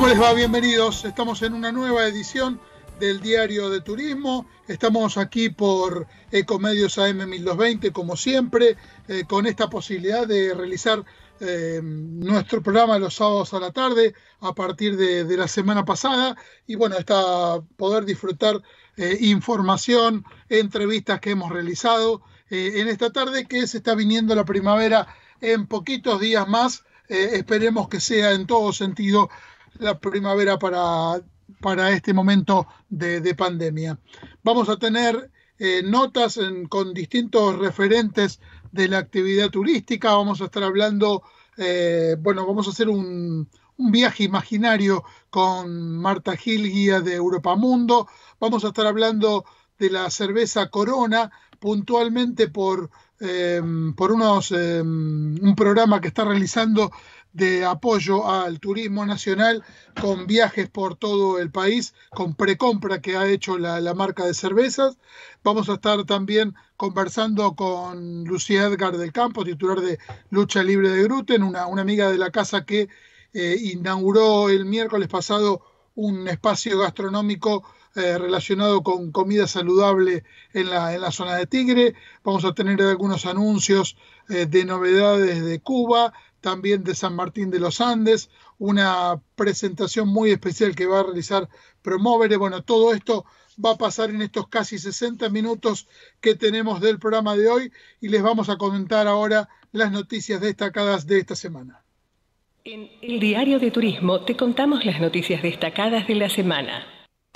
¿Cómo les va? Bienvenidos. Estamos en una nueva edición del Diario de Turismo. Estamos aquí por Ecomedios AM 1220, como siempre, con esta posibilidad de realizar nuestro programa los sábados a la tarde a partir de la semana pasada. Y bueno, poder disfrutar información, entrevistas que hemos realizado en esta tarde, que se está viniendo la primavera en poquitos días más. Esperemos que sea en todo sentido la primavera para este momento de pandemia. Vamos a tener notas con distintos referentes de la actividad turística. Vamos a estar hablando, vamos a hacer un viaje imaginario con Marta Gil, guía de Europa Mundo. Vamos a estar hablando de la cerveza Corona, puntualmente por un programa que está realizando de apoyo al turismo nacional con viajes por todo el país, con precompra que ha hecho la marca de cervezas. Vamos a estar también conversando con Lucía Edgar del Campo, titular de Lucha Libre de Gluten, una amiga de la casa que inauguró el miércoles pasado un espacio gastronómico relacionado con comida saludable en la zona de Tigre. Vamos a tener algunos anuncios de novedades de Cuba, también de San Martín de los Andes, una presentación muy especial que va a realizar Promovere. Bueno, todo esto va a pasar en estos casi 60 minutos que tenemos del programa de hoy y les vamos a comentar ahora las noticias destacadas de esta semana. En el Diario de Turismo te contamos las noticias destacadas de la semana.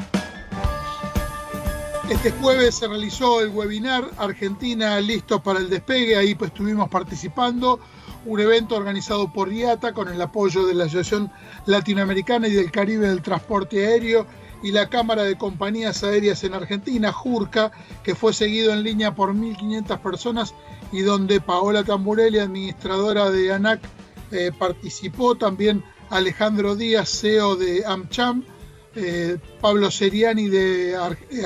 Este jueves se realizó el webinar Argentina listo para el despegue. Ahí pues estuvimos participando. Un evento organizado por IATA con el apoyo de la Asociación Latinoamericana y del Caribe del Transporte Aéreo y la Cámara de Compañías Aéreas en Argentina, JURCA, que fue seguido en línea por 1.500 personas y donde Paola Tamburelli, administradora de ANAC, participó. También Alejandro Díaz, CEO de AmCham, Pablo Seriani de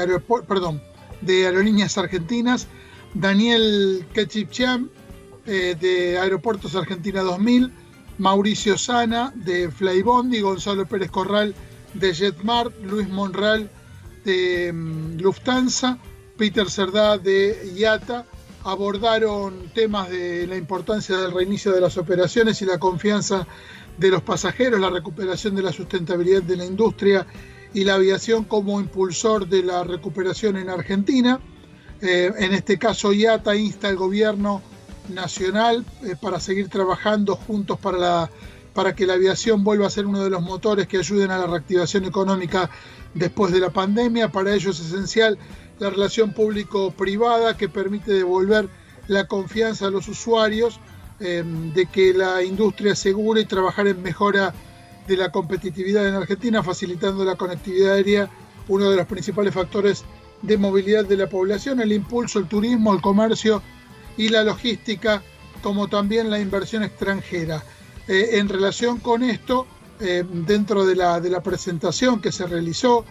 Aerolíneas Argentinas, Daniel Ketchipcham de Aeropuertos Argentina 2000, Mauricio Sana de Flybondi, Gonzalo Pérez Corral de JetMart, Luis Monreal de Lufthansa, Peter Cerdá de IATA. Abordaron temas de la importancia del reinicio de las operaciones y la confianza de los pasajeros, la recuperación de la sustentabilidad de la industria y la aviación como impulsor de la recuperación en Argentina. En este caso, IATA insta al gobierno nacional para seguir trabajando juntos para que la aviación vuelva a ser uno de los motores que ayuden a la reactivación económica después de la pandemia. Para ello es esencial la relación público-privada que permite devolver la confianza a los usuarios de que la industria es segura y trabajar en mejora de la competitividad en Argentina, facilitando la conectividad aérea, uno de los principales factores de movilidad de la población, el impulso al turismo, al comercio y la logística, como también la inversión extranjera. En relación con esto, dentro de la presentación que se realizó,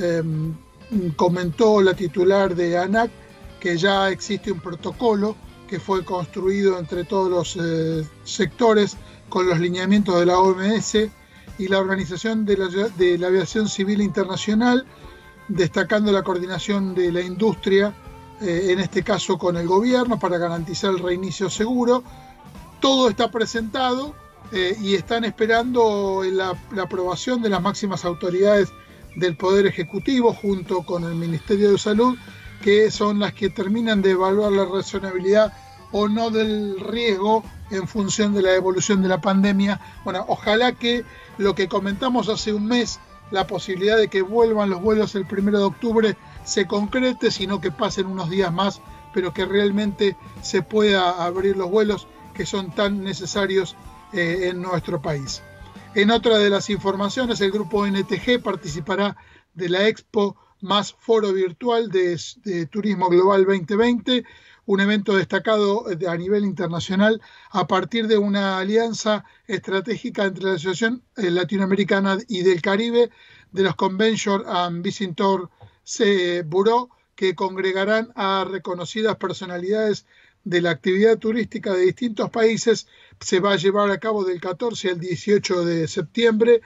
comentó la titular de ANAC que ya existe un protocolo que fue construido entre todos los sectores con los lineamientos de la OMS y la Organización de la Aviación Civil Internacional, destacando la coordinación de la industria, en este caso con el gobierno, para garantizar el reinicio seguro. Todo está presentado y están esperando la aprobación de las máximas autoridades del Poder Ejecutivo junto con el Ministerio de Salud, que son las que terminan de evaluar la razonabilidad o no del riesgo en función de la evolución de la pandemia. Bueno, ojalá que lo que comentamos hace un mes, la posibilidad de que vuelvan los vuelos el 1 de octubre, se concrete, sino que pasen unos días más, pero que realmente se pueda abrir los vuelos que son tan necesarios en nuestro país. En otra de las informaciones, el grupo NTG participará de la Expo más foro virtual de Turismo Global 2020, un evento destacado a nivel internacional a partir de una alianza estratégica entre la Asociación Latinoamericana y del Caribe de los Convention and Visitor Bureau, que congregarán a reconocidas personalidades de la actividad turística de distintos países. Se va a llevar a cabo del 14 al 18 de septiembre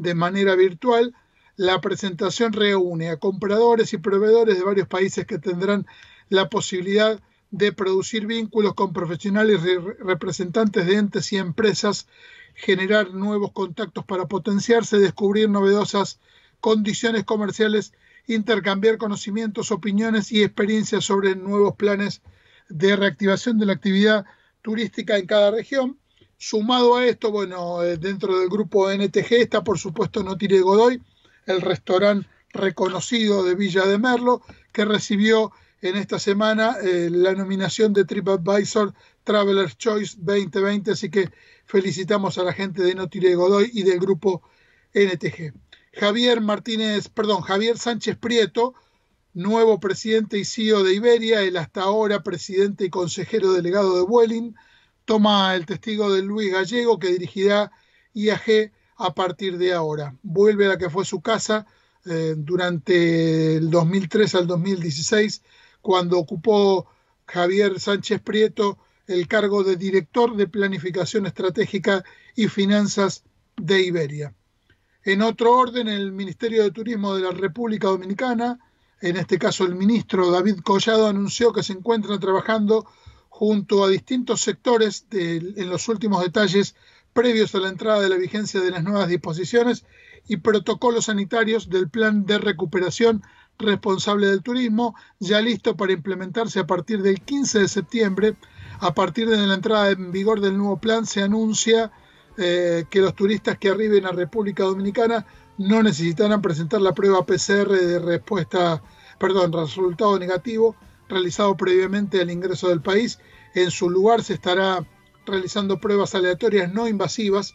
de manera virtual. La presentación reúne a compradores y proveedores de varios países que tendrán la posibilidad de producir vínculos con profesionales y representantes de entes y empresas, generar nuevos contactos para potenciarse, descubrir novedosas condiciones comerciales, intercambiar conocimientos, opiniones y experiencias sobre nuevos planes de reactivación de la actividad turística en cada región. Sumado a esto, bueno, dentro del grupo NTG está por supuesto Notire Godoy, el restaurante reconocido de Villa de Merlo, que recibió en esta semana la nominación de TripAdvisor Traveler's Choice 2020, así que felicitamos a la gente de Notire Godoy y del grupo NTG. Javier Sánchez Prieto, nuevo presidente y CEO de Iberia, el hasta ahora presidente y consejero delegado de Vueling, toma el testigo de Luis Gallego, que dirigirá IAG a partir de ahora. Vuelve a la que fue su casa durante el 2003 al 2016, cuando ocupó Javier Sánchez Prieto el cargo de director de Planificación Estratégica y Finanzas de Iberia. En otro orden, el Ministerio de Turismo de la República Dominicana, en este caso el ministro David Collado, anunció que se encuentra trabajando junto a distintos sectores en los últimos detalles previos a la entrada de la vigencia de las nuevas disposiciones y protocolos sanitarios del Plan de Recuperación Responsable del Turismo, ya listo para implementarse a partir del 15 de septiembre. A partir de la entrada en vigor del nuevo plan, se anuncia que los turistas que arriben a República Dominicana no necesitarán presentar la prueba PCR de resultado negativo realizado previamente al ingreso del país. En su lugar se estará realizando pruebas aleatorias no invasivas.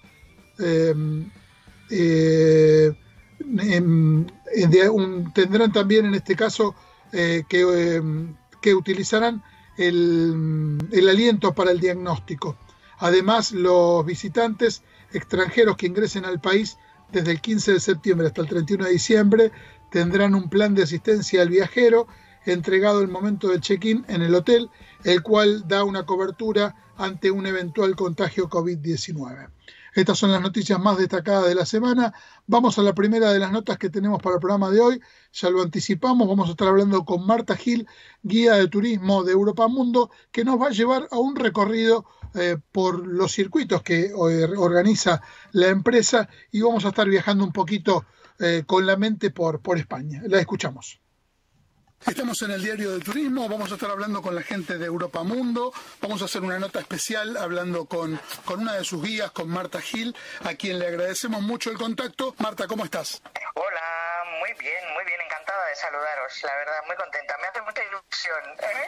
Tendrán también en este caso que utilizarán el aliento para el diagnóstico. Además, los visitantes extranjeros que ingresen al país desde el 15 de septiembre hasta el 31 de diciembre tendrán un plan de asistencia al viajero entregado al momento del check-in en el hotel, el cual da una cobertura ante un eventual contagio COVID-19. Estas son las noticias más destacadas de la semana. Vamos a la primera de las notas que tenemos para el programa de hoy. Ya lo anticipamos, vamos a estar hablando con Marta Gil, guía de turismo de Europa Mundo, que nos va a llevar a un recorrido por los circuitos que organiza la empresa, y vamos a estar viajando un poquito con la mente por España. La escuchamos. Estamos en el Diario de Turismo, vamos a estar hablando con la gente de Europa Mundo, vamos a hacer una nota especial hablando con una de sus guías, con Marta Gil, a quien le agradecemos mucho el contacto. Marta, ¿cómo estás? Hola, muy bien, encantada de saludaros, la verdad, muy contenta, me hace mucha ilusión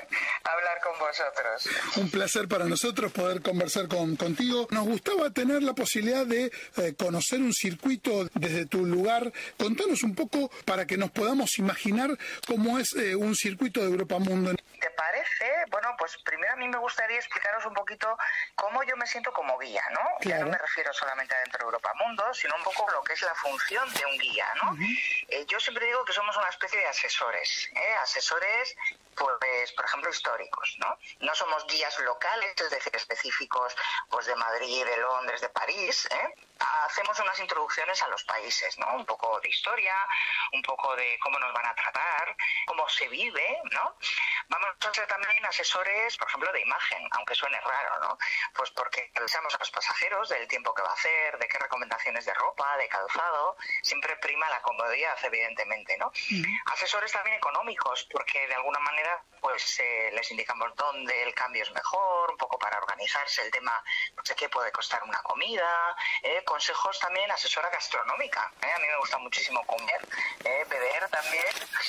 hablar con vosotros. Un placer para nosotros poder conversar contigo. Nos gustaba tener la posibilidad de conocer un circuito desde tu lugar. Contanos un poco para que nos podamos imaginar cómo es un circuito de Europa Mundo. ¿Te parece? Bueno, pues primero a mí me gustaría explicaros un poquito cómo yo me siento como guía, ¿no? Claro. Ya no me refiero solamente a dentro de Europa Mundo, sino un poco lo que es la función de un guía, ¿no? Yo siempre digo que somos una especie de asesores, asesores, pues, por ejemplo, históricos, ¿no? No somos guías locales, es decir, específicos pues de Madrid, de Londres, de París, Hacemos unas introducciones a los países, ¿no? Un poco de historia, un poco de cómo nos van a tratar, cómo se vive, ¿no? Vamos a ser también asesores, por ejemplo, de imagen, aunque suene raro, ¿no? Pues porque avisamos a los pasajeros del tiempo que va a hacer, de qué recomendaciones de ropa, de calzado, siempre prima la comodidad, evidentemente, ¿no? Asesores también económicos, porque de alguna manera pues les indicamos dónde el cambio es mejor, un poco para organizarse el tema, no sé qué puede costar una comida, consejos también, asesora gastronómica, a mí me gusta muchísimo comer, beber también,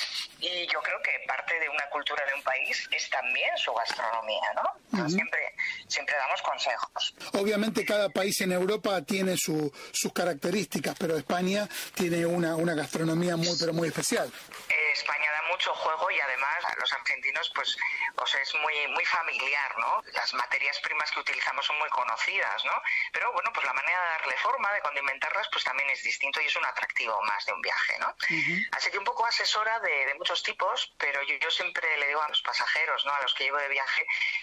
y yo creo que parte de una cultura de un país es también su gastronomía, ¿no? Siempre damos consejos. Obviamente cada país en Europa tiene sus características, pero España tiene una gastronomía muy especial. España da mucho juego y además los argentinos pues es muy familiar, ¿no? Las materias primas que utilizamos son muy conocidas, ¿no? Pero bueno, pues la manera de darle forma, de condimentarlas, pues también es distinto y es un atractivo más de un viaje, ¿no? Así que un poco asesora de muchos tipos, pero yo siempre le digo a los pasajeros, ¿no? A los que llevo de viaje,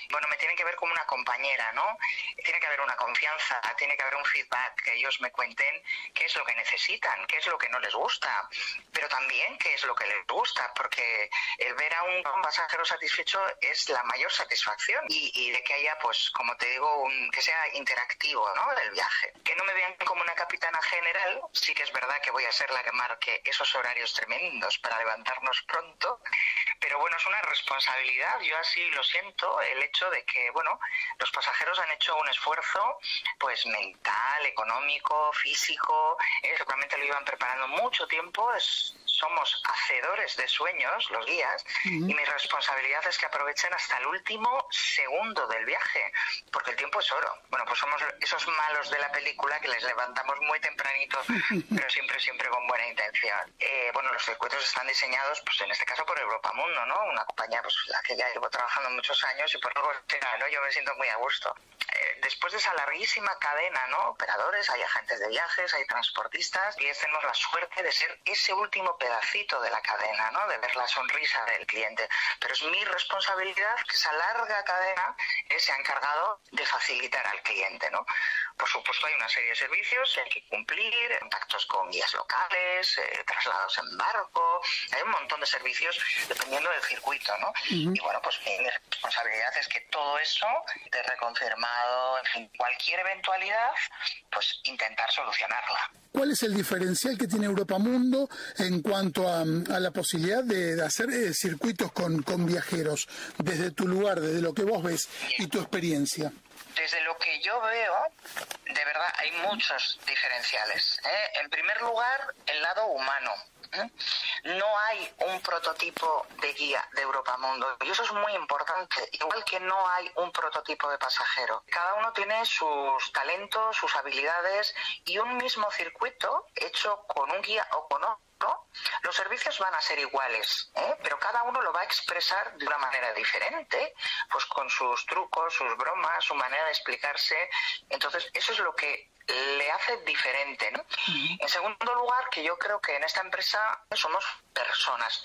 bueno, me tienen que ver como una compañera, ¿no? Tiene que haber una confianza, tiene que haber un feedback, que ellos me cuenten qué es lo que necesitan, qué es lo que no les gusta, pero también qué es lo que les gusta, porque el ver a un pasajero satisfecho es la mayor satisfacción y de que haya, pues, como te digo, que sea interactivo, ¿no?, del viaje. Que no me vean como una capitana general, sí que es verdad que voy a ser la que marque esos horarios tremendos para levantarnos pronto, pero bueno, es una responsabilidad, yo así lo siento, el hecho de que, bueno, los pasajeros han hecho un esfuerzo, pues, mental, económico, físico, seguramente lo iban preparando mucho tiempo, somos hacedores de sueños, los guías, y mi responsabilidad es que aprovechen hasta el último segundo del viaje, porque el tiempo es oro. Bueno, pues somos esos malos de la película que les levantamos muy tempranito, pero siempre con buena intención. Bueno, los circuitos están diseñados, pues en este caso por Europa Mundo, ¿no? Una compañía, pues la que ya llevo trabajando muchos años y por algo, ¿no? Yo me siento muy a gusto. Después de esa larguísima cadena, ¿no?, operadores, hay agentes de viajes, hay transportistas, y tenemos la suerte de ser ese último pedacito de la cadena, ¿no?, de ver la sonrisa del cliente. Pero es mi responsabilidad que esa larga cadena se ha encargado de facilitar al cliente, ¿no? Por supuesto, hay una serie de servicios que hay que cumplir, contactos con guías locales, traslados en barco, hay un montón de servicios dependiendo del circuito, ¿no? Y bueno, pues mi responsabilidad es que todo eso esté reconfirmado, en fin, cualquier eventualidad, pues intentar solucionarla. ¿Cuál es el diferencial que tiene Europa Mundo en cuanto a la posibilidad de hacer circuitos con viajeros, desde tu lugar, desde lo que vos ves y tu experiencia? Desde lo que yo veo, de verdad, hay muchos diferenciales, ¿eh? En primer lugar, el lado humano. No hay un prototipo de guía de Europa Mundo y eso es muy importante, igual que no hay un prototipo de pasajero. Cada uno tiene sus talentos, sus habilidades y un mismo circuito hecho con un guía o con otro, los servicios van a ser iguales, pero cada uno lo va a expresar de una manera diferente, pues con sus trucos, sus bromas, su manera de explicarse. Entonces eso es lo que le hace diferente, ¿no? En segundo lugar, que yo creo que en esta empresa somos personas,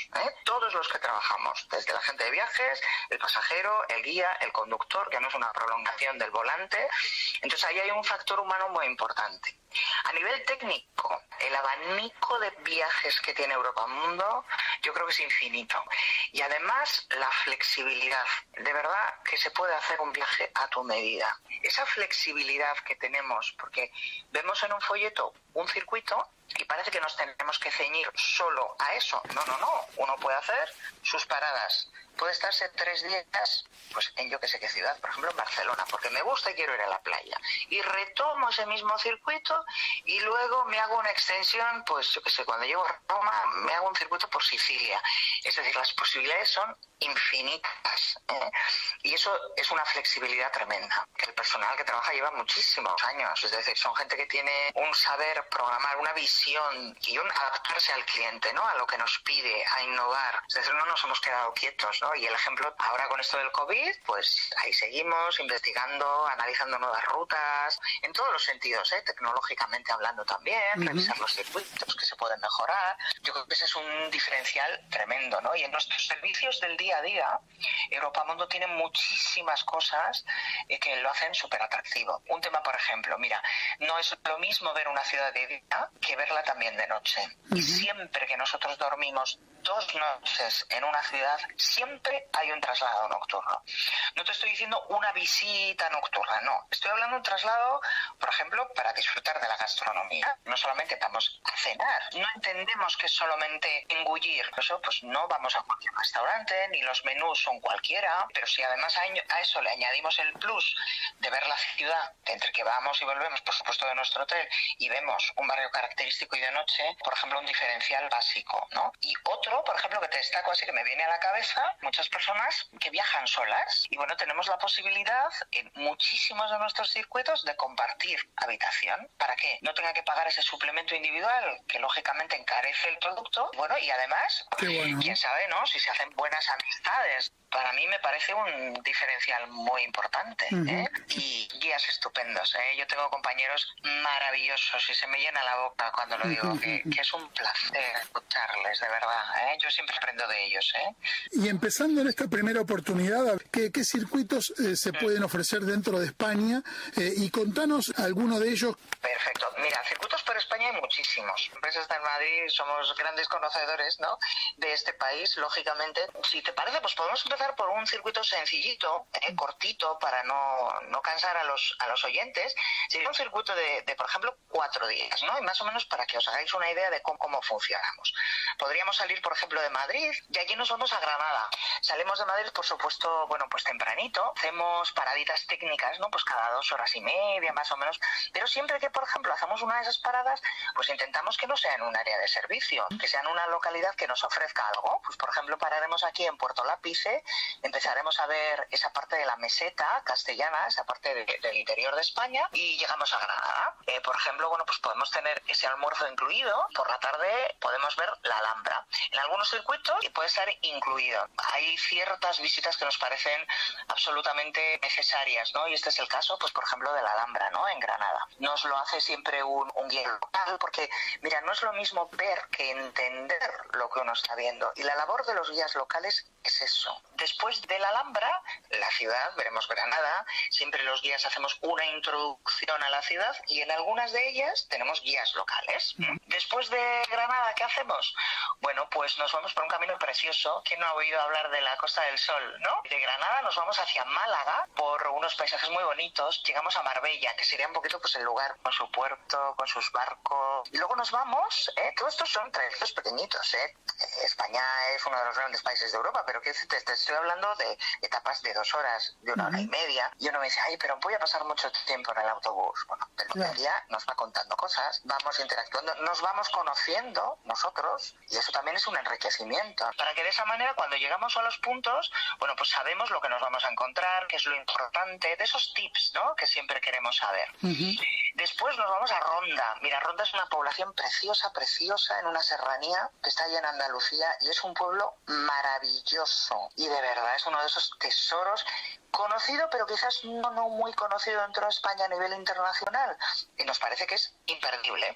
todos los que trabajamos, desde la gente de viajes, el pasajero, el guía, el conductor, que no es una prolongación del volante. Entonces ahí hay un factor humano muy importante. A nivel técnico, el abanico de viajes que tiene Europa Mundo yo creo que es infinito. Y además la flexibilidad. De verdad que se puede hacer un viaje a tu medida. Esa flexibilidad que tenemos, porque vemos en un folleto un circuito y parece que nos tenemos que ceñir solo a eso. No. Uno puede hacer sus paradas. Puede estarse 3 días, pues en yo que sé qué ciudad, por ejemplo en Barcelona, porque me gusta y quiero ir a la playa. Y retomo ese mismo circuito y luego me hago una extensión, pues yo que sé, cuando llego a Roma me hago un circuito por Sicilia. Es decir, las posibilidades son infinitas, ¿eh? Y eso es una flexibilidad tremenda, que el personal que trabaja lleva muchísimos años. Es decir, son gente que tiene un saber programar, una visión y un adaptarse al cliente, ¿no?, a lo que nos pide, a innovar. Es decir, no nos hemos quedado quietos, ¿no? Y el ejemplo ahora con esto del COVID, pues ahí seguimos investigando, analizando nuevas rutas, en todos los sentidos, tecnológicamente hablando también, revisar los circuitos que se pueden mejorar. Yo creo que ese es un diferencial tremendo, ¿no? Y en nuestros servicios del día a día, Europa Mundo tiene muchísimas cosas que lo hacen súper atractivo. Un tema, por ejemplo, mira, no es lo mismo ver una ciudad de día que verla también de noche. Y siempre que nosotros dormimos 2 noches en una ciudad, siempre hay un traslado nocturno. No te estoy diciendo una visita nocturna, no. Estoy hablando de un traslado, por ejemplo, para disfrutar de la gastronomía. No solamente vamos a cenar. No entendemos que es solamente engullir. Por eso, pues no vamos a cualquier restaurante, ni los menús son cualquiera. Pero si además a eso le añadimos el plus de ver la ciudad, de entre que vamos y volvemos, por supuesto, de nuestro hotel, y vemos un barrio característico y de noche, por ejemplo, un diferencial básico, ¿no? Y otro, por ejemplo, que te destaco así que me viene a la cabeza, muchas personas que viajan solas y bueno, tenemos la posibilidad en muchísimos de nuestros circuitos de compartir habitación. ¿Para qué? No tenga que pagar ese suplemento individual que lógicamente encarece el producto. Bueno, y además, quién sabe, ¿no? Si se hacen buenas amigas amistades. Para mí me parece un diferencial muy importante, y guías estupendos. Yo tengo compañeros maravillosos y se me llena la boca cuando lo digo, que es un placer escucharles, de verdad. Yo siempre aprendo de ellos. Y empezando en esta primera oportunidad, ¿qué circuitos se pueden ofrecer dentro de España? Y contanos alguno de ellos. Perfecto. Mira, circuitos por España hay muchísimos. Empresas de Madrid, somos grandes conocedores, ¿no?, de este país, lógicamente. Si te parece, pues podemos empezar por un circuito sencillito, cortito, para no cansar a los oyentes. Sería un circuito de, por ejemplo, 4 días, ¿no? Y más o menos para que os hagáis una idea de cómo funcionamos. Podríamos salir, por ejemplo, de Madrid y allí nos vamos a Granada. Salimos de Madrid, por supuesto, bueno, pues tempranito. Hacemos paraditas técnicas, ¿no? Pues cada 2 horas y media, más o menos. Pero siempre que, por ejemplo, hacemos una de esas paradas, pues intentamos que no sea en un área de servicio, que sea en una localidad que nos ofrezca algo. Pues, por ejemplo, pararemos aquí en Puerto Lápice, empezaremos a ver esa parte de la meseta castellana, esa parte del interior de España, y llegamos a Granada. Por ejemplo, bueno, pues podemos tener ese almuerzo incluido. Por la tarde podemos ver la Alhambra. En algunos circuitos puede estar incluido. Hay ciertas visitas que nos parecen absolutamente necesarias, ¿no? Y este es el caso, pues por ejemplo, de la Alhambra, ¿no?, en Granada. Nos lo hace siempre un guía local, porque, mira, no es lo mismo ver que entender lo que uno está viendo. Y la labor de los guías locales es eso. Después de la Alhambra, la ciudad, veremos Granada. Siempre los guías hacemos una introducción a la ciudad y en algunas de ellas tenemos guías locales. Después de Granada, ¿qué hacemos? Bueno, pues nos vamos por un camino precioso. ¿Quién no ha oído hablar de la Costa del Sol, no? De Granada nos vamos hacia Málaga por unos paisajes muy bonitos. Llegamos a Marbella, que sería un poquito pues el lugar con su puerto, con sus barcos. Y luego nos vamos, todos estos son trayectos pequeñitos, España es uno de los grandes países de Europa, pero que te estoy hablando de etapas de 2 horas, de 1 hora y media. Y uno me dice, ay, pero voy a pasar mucho tiempo en el autobús. Bueno, el guía nos va contando cosas, vamos interactuando, nos vamos conociendo nosotros, y eso también es un enriquecimiento. Para que de esa manera, cuando llegamos a los puntos, bueno, pues sabemos lo que nos vamos a encontrar, qué es lo importante, de esos tips, ¿no?, que siempre queremos saber. Después nos vamos a Ronda. Mira, Ronda es una población preciosa, en una serranía que está allá en Andalucía, y es un pueblo maravilloso. Y de verdad es uno de esos tesoros conocido, pero quizás no muy conocido dentro de España a nivel internacional. Y nos parece que es imperdible.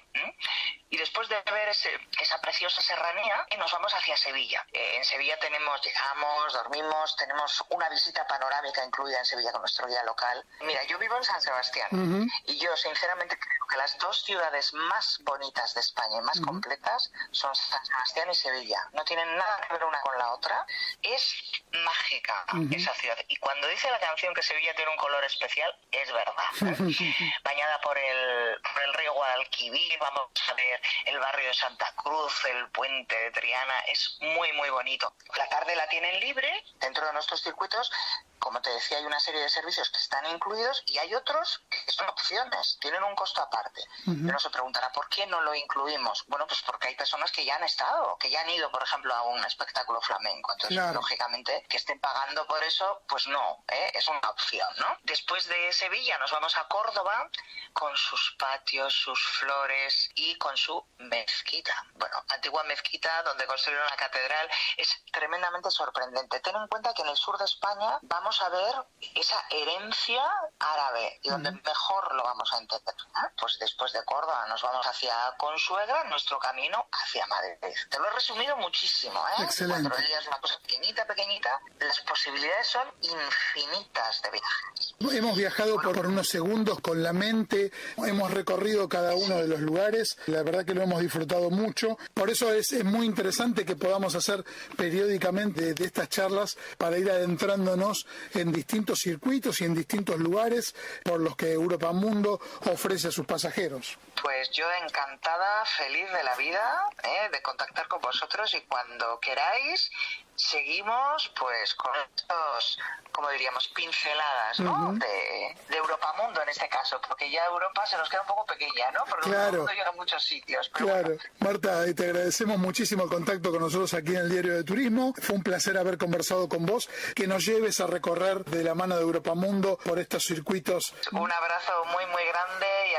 Y después de ver esa preciosa serranía, nos vamos hacia Sevilla. En Sevilla llegamos, dormimos, tenemos una visita panorámica incluida en Sevilla con nuestro guía local. Mira, yo vivo en San Sebastián, y yo sinceramente creo que las 2 ciudades más bonitas de España y más completas son San Sebastián y Sevilla. No tienen nada que ver una con la otra. Es mágica esa ciudad. Y cuando dice la canción que Sevilla tiene un color especial, es verdad. Bañada por el río Guadalquivir, vamos a ver el barrio de Santa Cruz, el puente de Triana, es muy muy bonito. La tarde la tienen libre dentro de nuestros circuitos. Como te decía, hay una serie de servicios que están incluidos y hay otros que son opciones, tienen un costo aparte. Uno se preguntará, ¿por qué no lo incluimos? Bueno, pues porque hay personas que ya han estado, que ya han ido, por ejemplo, a un espectáculo flamenco. Entonces, lógicamente, que estén pagando por eso, pues no, es una opción, ¿no? Después de Sevilla nos vamos a Córdoba, con sus patios, sus flores y con su mezquita. Bueno, antigua mezquita donde construyeron la catedral, es tremendamente sorprendente. Ten en cuenta que en el sur de España vamos a ver esa herencia árabe y donde mejor lo vamos a entender. Pues después de Córdoba nos vamos hacia Consuegra, nuestro camino hacia Madrid. Te lo he resumido muchísimo, Excelente. 4 días, una cosa pequeñita. Las posibilidades son infinitas de viajes. Hemos viajado por unos segundos con la mente, hemos recorrido cada uno de los lugares, la verdad que lo hemos disfrutado mucho. Por eso es muy interesante que podamos hacer periódicamente de estas charlas para ir adentrándonos en distintos circuitos y en distintos lugares por los que Europa Mundo ofrece a sus pasajeros. Pues yo encantada, feliz de la vida, de contactar con vosotros, y cuando queráis seguimos pues con estos, como diríamos, pinceladas, ¿no? de Europa Mundo en este caso, porque ya Europa se nos queda un poco pequeña, ¿no? Porque Europa Mundo llega a muchos sitios. Pero bueno. Marta, te agradecemos muchísimo el contacto con nosotros aquí en el Diario de Turismo. Fue un placer haber conversado con vos, que nos lleves a recorrer de la mano de Europa Mundo por estos circuitos. Un abrazo muy muy grande y hasta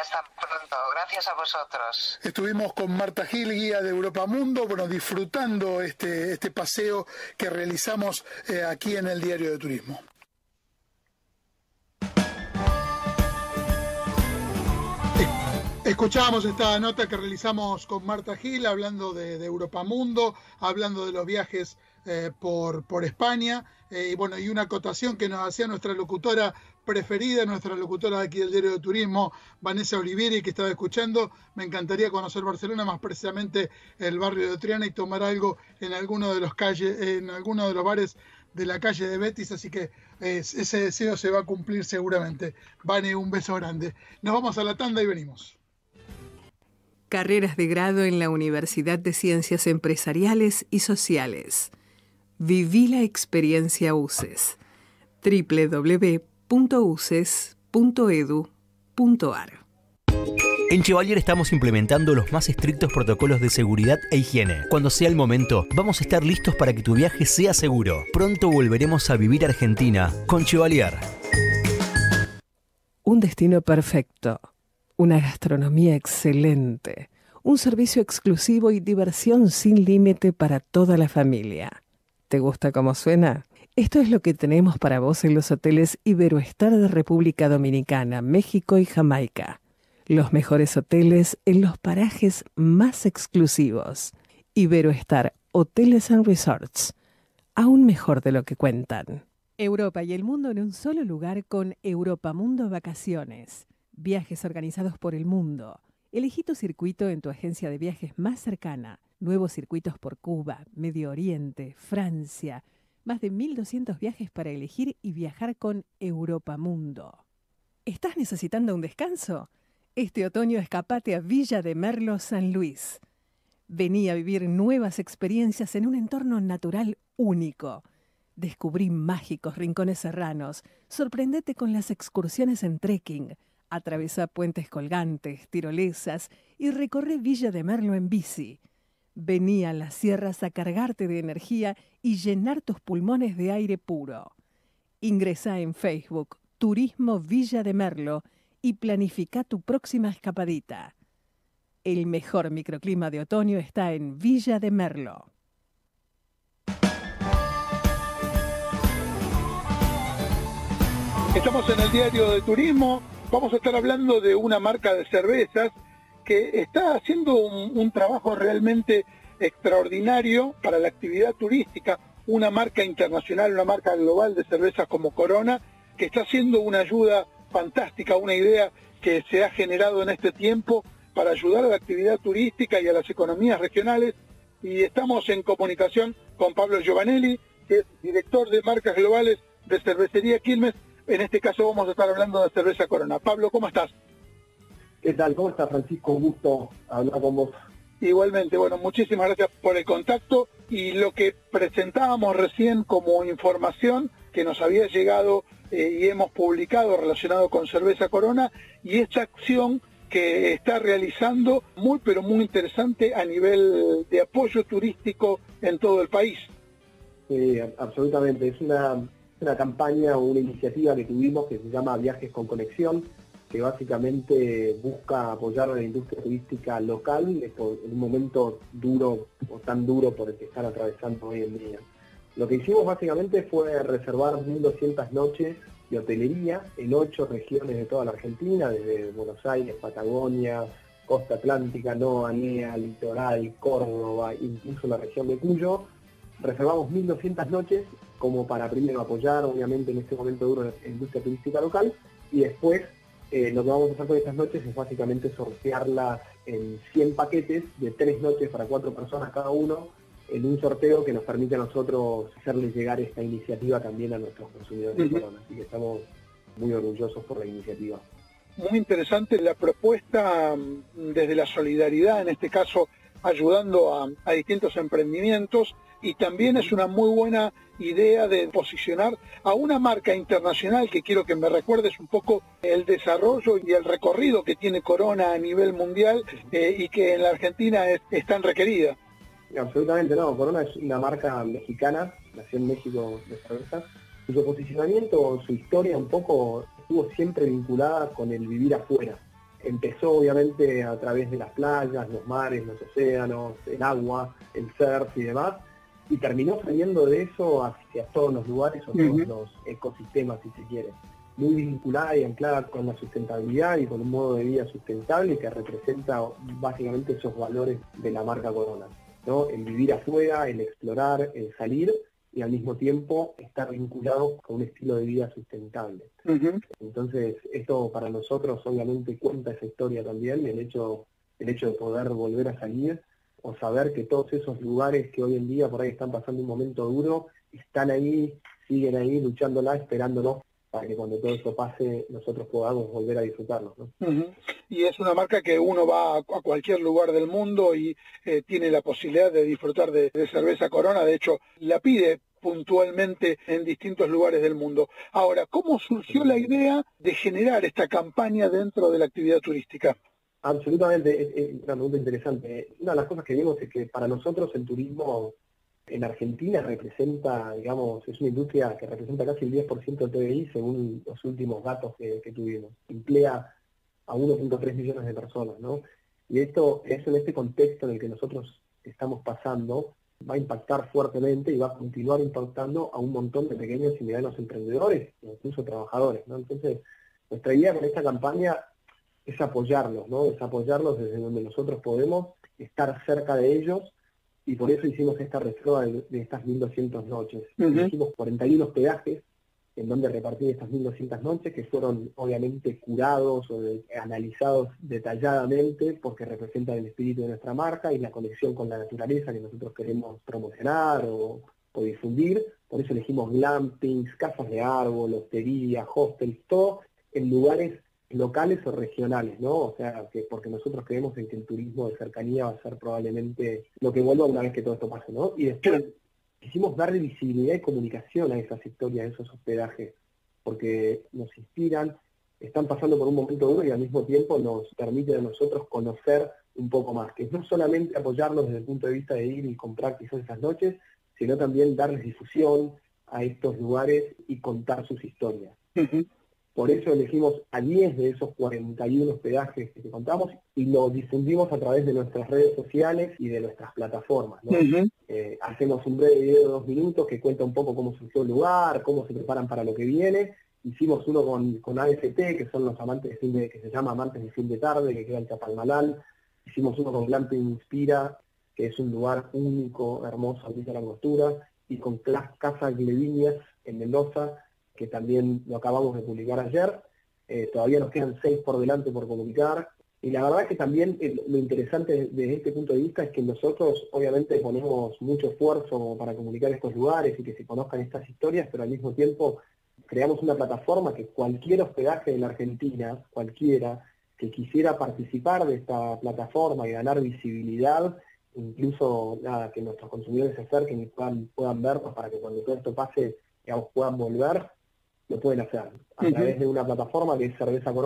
hasta pronto. Gracias a vosotros. Estuvimos con Marta Gil, guía de Europa Mundo, disfrutando este paseo que realizamos aquí en el Diario de Turismo. Escuchábamos esta nota que realizamos con Marta Gil, hablando de Europa Mundo, hablando de los viajes por España, y una acotación que nos hacía nuestra locutora preferida, nuestra locutora de aquí del Diario de Turismo, Vanessa Olivieri, que estaba escuchando. Me encantaría conocer Barcelona, más precisamente el barrio de Triana, y tomar algo en alguno de los bares de la calle de Betis, así que ese deseo se va a cumplir seguramente. Vane, un beso grande. Nos vamos a la tanda y venimos. Carreras de grado en la Universidad de Ciencias Empresariales y Sociales. Viví la experiencia UCES. www.uces.edu.ar. En Chevalier estamos implementando los más estrictos protocolos de seguridad e higiene. Cuando sea el momento, vamos a estar listos para que tu viaje sea seguro. Pronto volveremos a vivir Argentina con Chevalier. Un destino perfecto. Una gastronomía excelente, un servicio exclusivo y diversión sin límite para toda la familia. ¿Te gusta cómo suena? Esto es lo que tenemos para vos en los hoteles Iberoestar de República Dominicana, México y Jamaica. Los mejores hoteles en los parajes más exclusivos. Iberoestar Hoteles and Resorts. Aún mejor de lo que cuentan. Europa y el mundo en un solo lugar con Europa Mundo Vacaciones. Viajes organizados por el mundo. Elegí tu circuito en tu agencia de viajes más cercana. Nuevos circuitos por Cuba, Medio Oriente, Francia. Más de 1.200 viajes para elegir y viajar con Europa Mundo. ¿Estás necesitando un descanso? Este otoño escapate a Villa de Merlo, San Luis. Vení a vivir nuevas experiencias en un entorno natural único. Descubrí mágicos rincones serranos. Sorprendete con las excursiones en trekking. Atravesá puentes colgantes, tirolesas y recorre Villa de Merlo en bici. Vení a las sierras a cargarte de energía y llenar tus pulmones de aire puro. Ingresá en Facebook Turismo Villa de Merlo y planifica tu próxima escapadita. El mejor microclima de otoño está en Villa de Merlo. Estamos en el Diario de Turismo. Vamos a estar hablando de una marca de cervezas que está haciendo un trabajo realmente extraordinario para la actividad turística, una marca internacional, una marca global de cervezas como Corona, que está haciendo una ayuda fantástica, una idea que se ha generado en este tiempo para ayudar a la actividad turística y a las economías regionales. Y estamos en comunicación con Pablo Giovanelli, que es director de marcas globales de Cervecería Quilmes. En este caso vamos a estar hablando de cerveza Corona. Pablo, ¿cómo estás? ¿Qué tal? ¿Cómo estás, Francisco? Un gusto hablar con vos. Igualmente, muchísimas gracias por el contacto y lo que presentábamos recién como información que nos había llegado y hemos publicado relacionado con cerveza Corona y esta acción que está realizando muy pero muy interesante a nivel de apoyo turístico en todo el país. Absolutamente, es una campaña o una iniciativa que tuvimos que se llama Viajes con Conexión, que básicamente busca apoyar a la industria turística local en un momento duro o tan duro por el que están atravesando hoy en día. Lo que hicimos básicamente fue reservar 1.200 noches de hotelería en 8 regiones de toda la Argentina, desde Buenos Aires, Patagonia, Costa Atlántica, NOA, NEA, Litoral, Córdoba, incluso la región de Cuyo. Reservamos 1.200 noches como para primero apoyar, obviamente, en este momento duro la industria turística local, y después lo que vamos a hacer con estas noches es básicamente sortearlas en 100 paquetes de 3 noches para 4 personas cada uno, en un sorteo que nos permite a nosotros hacerles llegar esta iniciativa también a nuestros consumidores de Corona. Así que estamos muy orgullosos por la iniciativa. Muy interesante la propuesta desde la solidaridad, en este caso ayudando a distintos emprendimientos, y también es una muy buena idea de posicionar a una marca internacional que quiero que me recuerdes un poco el desarrollo y el recorrido que tiene Corona a nivel mundial y que en la Argentina es tan requerida. Absolutamente no, Corona es una marca mexicana, nació en México de cerveza, cuyo posicionamiento, su historia un poco estuvo siempre vinculada con el vivir afuera. empezó obviamente a través de las playas, los mares, los océanos, el agua, el surf y demás, y terminó saliendo de eso hacia todos los lugares o todos los ecosistemas, si se quiere. Muy vinculada y anclada con la sustentabilidad y con un modo de vida sustentable que representa básicamente esos valores de la marca Corona, ¿no? El vivir afuera, el explorar, el salir y al mismo tiempo estar vinculado con un estilo de vida sustentable. Entonces, esto para nosotros obviamente cuenta esa historia también, el hecho de poder volver a salir o saber que todos esos lugares que hoy en día por ahí están pasando un momento duro, están ahí, siguen ahí luchándola, esperándonos para que cuando todo eso pase nosotros podamos volver a disfrutarlos, ¿no? Y es una marca que uno va a cualquier lugar del mundo y tiene la posibilidad de disfrutar de cerveza Corona, de hecho la pide puntualmente en distintos lugares del mundo. Ahora, ¿cómo surgió la idea de generar esta campaña dentro de la actividad turística? Absolutamente, es una pregunta interesante. Una de las cosas que vimos es que para nosotros el turismo en Argentina representa, digamos, es una industria que representa casi el 10% del PBI según los últimos datos que tuvimos. Emplea a 1.3 millones de personas, ¿no? Y esto es en este contexto en el que nosotros estamos pasando, va a impactar fuertemente y va a continuar impactando a un montón de pequeños y medianos emprendedores, incluso trabajadores, ¿no? Entonces, nuestra idea con esta campaña es apoyarlos, ¿no? Es apoyarlos desde donde nosotros podemos, estar cerca de ellos, y por eso hicimos esta reserva de estas 1.200 noches. Hicimos 41 hospedajes en donde repartir estas 1.200 noches, que fueron obviamente curados o analizados detalladamente porque representan el espíritu de nuestra marca y la conexión con la naturaleza que nosotros queremos promocionar o difundir. Por eso elegimos glampings, casas de árbol, hostería, hostels, todo en lugares locales o regionales, ¿no? O sea, porque nosotros creemos en que el turismo de cercanía va a ser probablemente lo que vuelva una vez que todo esto pase, ¿no? Y después quisimos darle visibilidad y comunicación a esas historias, a esos hospedajes, porque nos inspiran, están pasando por un momento duro y al mismo tiempo nos permite a nosotros conocer un poco más, que no solamente apoyarnos desde el punto de vista de ir y comprar quizás esas noches, sino también darles difusión a estos lugares y contar sus historias. Por eso elegimos a 10 de esos 41 hospedajes que te contamos y lo difundimos a través de nuestras redes sociales y de nuestras plataformas, ¿no? Hacemos un breve video de 2 minutos que cuenta un poco cómo surgió el lugar, cómo se preparan para lo que viene. Hicimos uno con AFT, que son los amantes de que se llama Amantes de Fin de Tarde, que queda en Chapalmalal. Hicimos uno con Glamping Inspira, que es un lugar único, hermoso, a la Angostura, y con Casa Gleviñas en Mendoza, que también lo acabamos de publicar ayer. Todavía nos quedan 6 por delante por publicar. Y la verdad es que también lo interesante desde este punto de vista es que nosotros obviamente ponemos mucho esfuerzo para comunicar estos lugares y que se conozcan estas historias, pero al mismo tiempo creamos una plataforma que cualquier hospedaje en la Argentina, cualquiera que quisiera participar de esta plataforma y ganar visibilidad, incluso que nuestros consumidores se acerquen y puedan vernos para que cuando todo esto pase, digamos, puedan volver, lo pueden hacer a través de una plataforma que es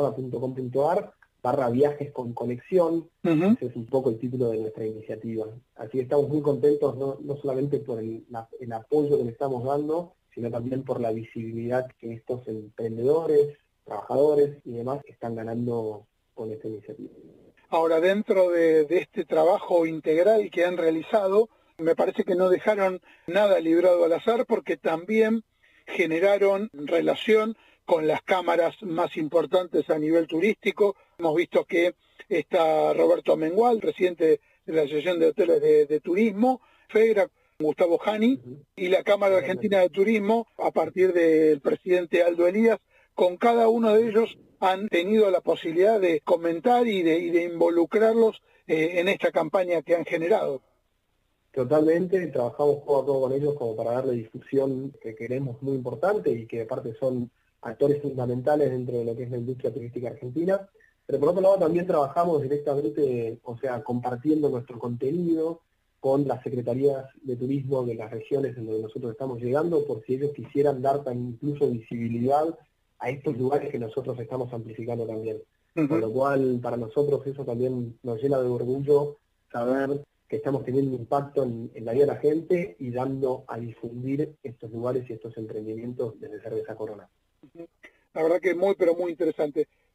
cervezacorona.com.ar/viajes con conexión. Ese es un poco el título de nuestra iniciativa. Así que estamos muy contentos, no solamente por el apoyo que le estamos dando, sino también por la visibilidad que estos emprendedores, trabajadores y demás están ganando con esta iniciativa. Ahora, dentro de este trabajo integral que han realizado, me parece que no dejaron nada librado al azar, porque también generaron relación con las cámaras más importantes a nivel turístico. Hemos visto que está Roberto Amengual, presidente de la Asociación de Hoteles de Turismo, FEGRA, Gustavo Jani, y la Cámara Argentina de Turismo, a partir del presidente Aldo Elías. Con cada uno de ellos han tenido la posibilidad de comentar y de involucrarlos en esta campaña que han generado. Totalmente, trabajamos codo a codo con ellos como para darle difusión que queremos muy importante y que aparte son actores fundamentales dentro de lo que es la industria turística argentina. Pero por otro lado también trabajamos directamente, o sea, compartiendo nuestro contenido con las secretarías de turismo de las regiones en donde nosotros estamos llegando, por si ellos quisieran dar incluso visibilidad a estos lugares que nosotros estamos amplificando también. Con lo cual, para nosotros eso también nos llena de orgullo saber que estamos teniendo un impacto en la vida de la gente y dando a difundir estos lugares y estos emprendimientos desde Cerveza Corona. La verdad que muy, pero muy interesante.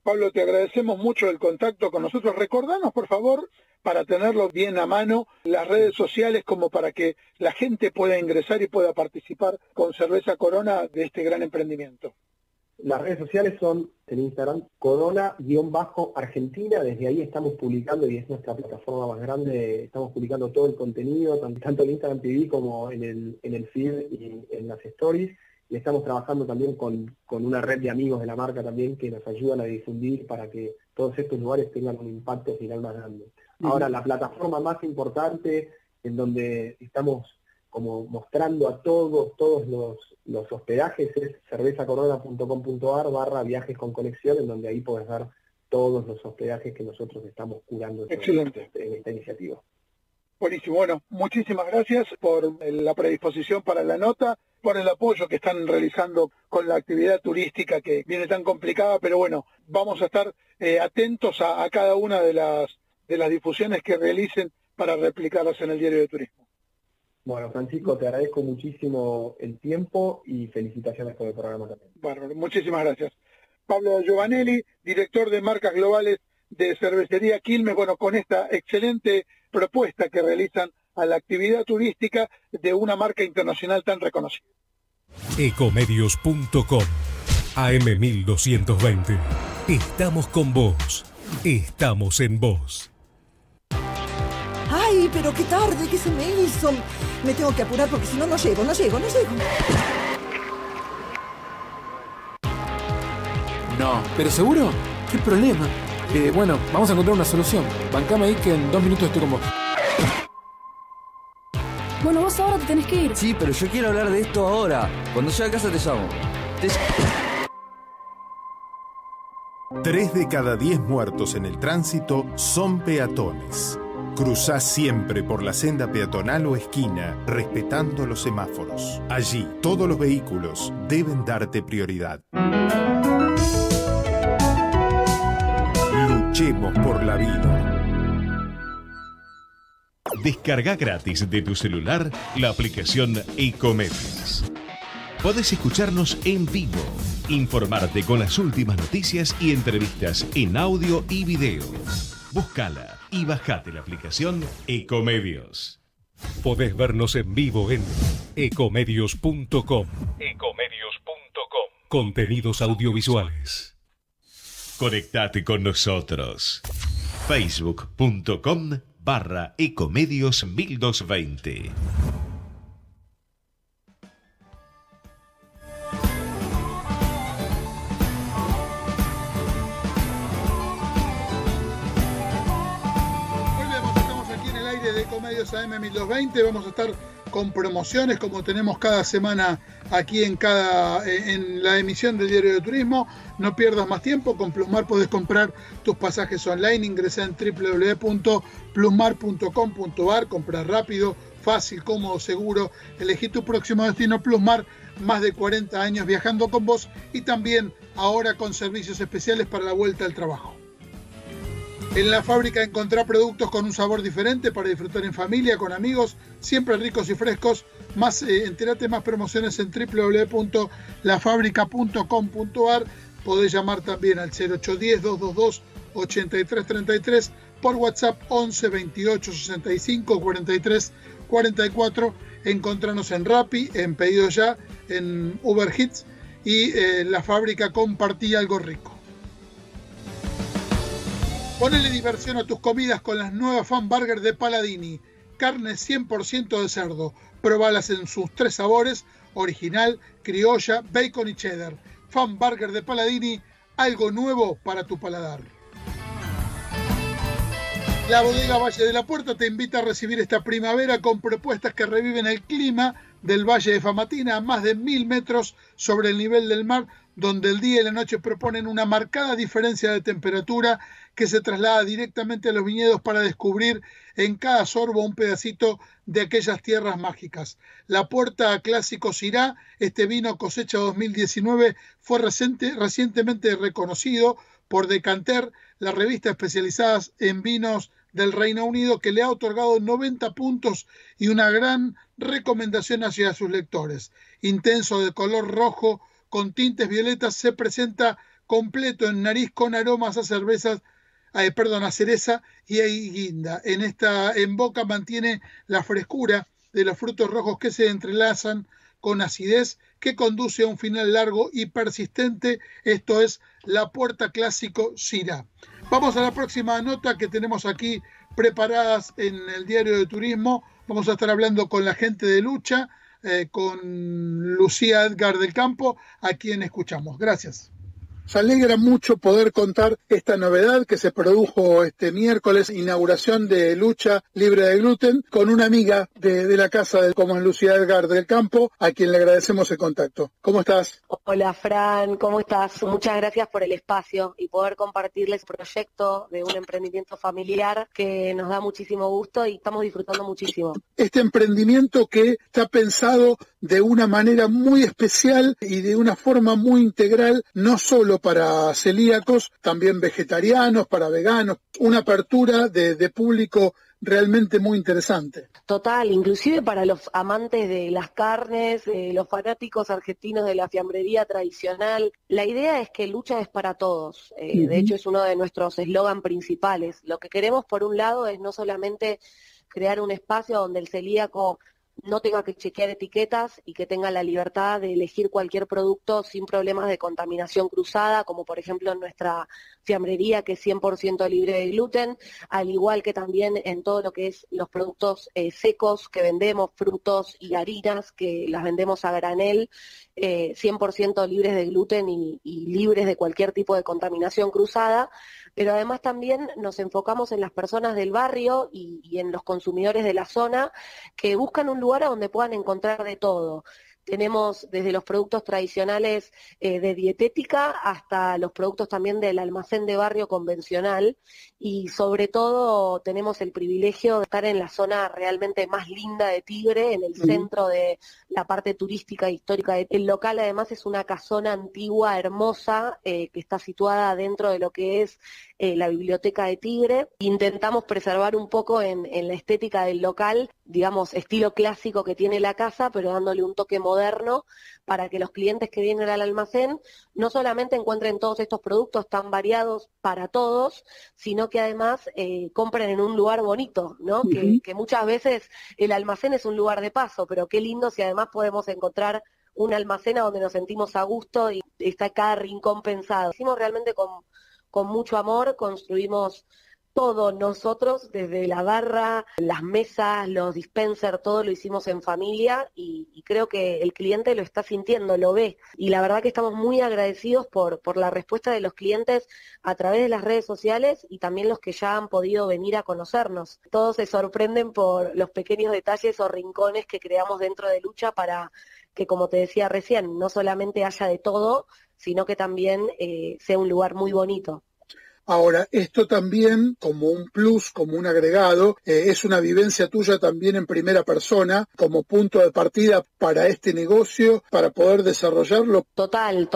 Pablo, te agradecemos mucho el contacto con nosotros. Recordanos, por favor, para tenerlo bien a mano, las redes sociales como para que la gente pueda ingresar y pueda participar con Cerveza Corona de este gran emprendimiento. Las redes sociales son en Instagram Corona_Argentina, desde ahí estamos publicando, y es nuestra plataforma más grande, estamos publicando todo el contenido, tanto en Instagram TV como en el feed y en las stories, y estamos trabajando también con una red de amigos de la marca también que nos ayudan a difundir para que todos estos lugares tengan un impacto final más grande. Ahora, la plataforma más importante en donde estamos como mostrando a todos los hospedajes es cervezacorona.com.ar/viajes con conexión, en donde ahí podés ver todos los hospedajes que nosotros estamos curando en esta iniciativa. Buenísimo. Bueno, muchísimas gracias por la predisposición para la nota, por el apoyo que están realizando con la actividad turística que viene tan complicada, pero bueno, vamos a estar atentos a cada una de las difusiones que realicen para replicarlas en el Diario de Turismo. Bueno, Francisco, te agradezco muchísimo el tiempo y felicitaciones por el programa también. Bueno, muchísimas gracias. Pablo Giovanelli, director de marcas globales de Cervecería Quilmes, bueno, con esta excelente propuesta que realizan a la actividad turística de una marca internacional tan reconocida. Ecomedios.com AM1220. Estamos con vos. Estamos en vos. ¡Ay, pero qué tarde! ¿Qué se me hizo? Me tengo que apurar porque si no, no llego. No, ¿pero seguro? ¿Qué problema? Bueno, vamos a encontrar una solución. Bancame ahí que en 2 minutos estoy con vos. Bueno, vos ahora te tenés que ir. Sí, pero yo quiero hablar de esto ahora. Cuando llegue a casa te llamo. 3 de cada 10 muertos en el tránsito son peatones. Cruzá siempre por la senda peatonal o esquina, respetando los semáforos. Allí, todos los vehículos deben darte prioridad. Luchemos por la vida. Descarga gratis de tu celular la aplicación Ecomedios. Podés escucharnos en vivo, informarte con las últimas noticias y entrevistas en audio y video. Búscala y bajate la aplicación Ecomedios. Podés vernos en vivo en ecomedios.com. Contenidos audiovisuales. Conectate con nosotros. Facebook.com/Ecomedios1220. Ecomedios AM1220, vamos a estar con promociones como tenemos cada semana aquí en la emisión del Diario de Turismo. No pierdas más tiempo, con Plusmar podés comprar tus pasajes online, ingresá en www.plusmar.com.ar, comprar rápido, fácil, cómodo, seguro, elegí tu próximo destino. Plusmar, más de 40 años viajando con vos, y también ahora con servicios especiales para la vuelta al trabajo. En La Fábrica encontrá productos con un sabor diferente para disfrutar en familia, con amigos, siempre ricos y frescos. Entérate más promociones en www.lafabrica.com.ar. Podés llamar también al 0810-222-8333, por WhatsApp 11 28 65 43 44. Encontranos en Rappi, en Pedido Ya, en Uber Eats, y La Fábrica, compartí algo rico. Ponele diversión a tus comidas con las nuevas Fan Burger de Paladini. Carne 100% de cerdo. Probalas en sus 3 sabores: original, criolla, bacon y cheddar. Fan Burger de Paladini, algo nuevo para tu paladar. La bodega Valle de la Puerta te invita a recibir esta primavera con propuestas que reviven el clima del Valle de Famatina, a más de 1000 metros sobre el nivel del mar, donde el día y la noche proponen una marcada diferencia de temperatura que se traslada directamente a los viñedos para descubrir en cada sorbo un pedacito de aquellas tierras mágicas. La Puerta Clásico Syrah, este vino cosecha 2019, fue recientemente reconocido por Decanter, la revista especializada en vinos del Reino Unido, que le ha otorgado 90 puntos y una gran recomendación hacia sus lectores. Intenso, de color rojo con tintes violetas, se presenta completo en nariz con aromas a cervezas, a cereza y a guinda. En boca mantiene la frescura de los frutos rojos que se entrelazan con acidez que conduce a un final largo y persistente. Esto es la Puerta Clásico Syrah. Vamos a la próxima nota que tenemos aquí preparadas en el Diario de Turismo. Vamos a estar hablando con la gente de Lucha, con Lucía Edgar del Campo, a quien escuchamos. Gracias. Se alegra mucho poder contar esta novedad que se produjo este miércoles, inauguración de Lucha Libre de Gluten, con una amiga de la casa, como es Lucía Edgar del Campo, a quien le agradecemos el contacto. ¿Cómo estás? Hola Fran, ¿cómo estás? Muchas gracias por el espacio y poder compartirles el proyecto de un emprendimiento familiar que nos da muchísimo gusto y estamos disfrutando muchísimo. Este emprendimiento que está pensado de una manera muy especial y de una forma muy integral, no solo para celíacos, también vegetarianos, para veganos, una apertura de público realmente muy interesante. Total, inclusive para los amantes de las carnes, los fanáticos argentinos de la fiambrería tradicional. La idea es que Lucha es para todos. De hecho, es uno de nuestros eslogan principales. Lo que queremos, por un lado, es no solamente crear un espacio donde el celíaco no tenga que chequear etiquetas y que tenga la libertad de elegir cualquier producto sin problemas de contaminación cruzada, como por ejemplo en nuestra fiambrería, que es 100% libre de gluten, al igual que también en todo lo que es los productos secos que vendemos, frutos y harinas que las vendemos a granel, 100% libres de gluten y libres de cualquier tipo de contaminación cruzada. Pero además también nos enfocamos en las personas del barrio y en los consumidores de la zona que buscan un lugar a donde puedan encontrar de todo. Tenemos desde los productos tradicionales de dietética hasta los productos también del almacén de barrio convencional, y sobre todo tenemos el privilegio de estar en la zona realmente más linda de Tigre, en el centro de la parte turística e histórica. El local además es una casona antigua, hermosa, que está situada dentro de lo que es la biblioteca de Tigre. Intentamos preservar un poco en la estética del local, digamos, estilo clásico que tiene la casa, pero dándole un toque moderno para que los clientes que vienen al almacén no solamente encuentren todos estos productos tan variados para todos, sino que además compren en un lugar bonito, ¿no? Que muchas veces el almacén es un lugar de paso, pero qué lindo si además podemos encontrar un almacén a donde nos sentimos a gusto y está cada rincón pensado. Hicimos realmente con mucho amor, construimos todo nosotros, desde la barra, las mesas, los dispensers, todo lo hicimos en familia y creo que el cliente lo está sintiendo, lo ve. Y la verdad que estamos muy agradecidos por la respuesta de los clientes a través de las redes sociales y también los que ya han podido venir a conocernos. Todos se sorprenden por los pequeños detalles o rincones que creamos dentro de Lucha para que, como te decía recién, no solamente haya de todo, sino que también sea un lugar muy bonito. Ahora, esto también, como un plus, como un agregado, es una vivencia tuya también en primera persona, como punto de partida para este negocio, para poder desarrollarlo. Total.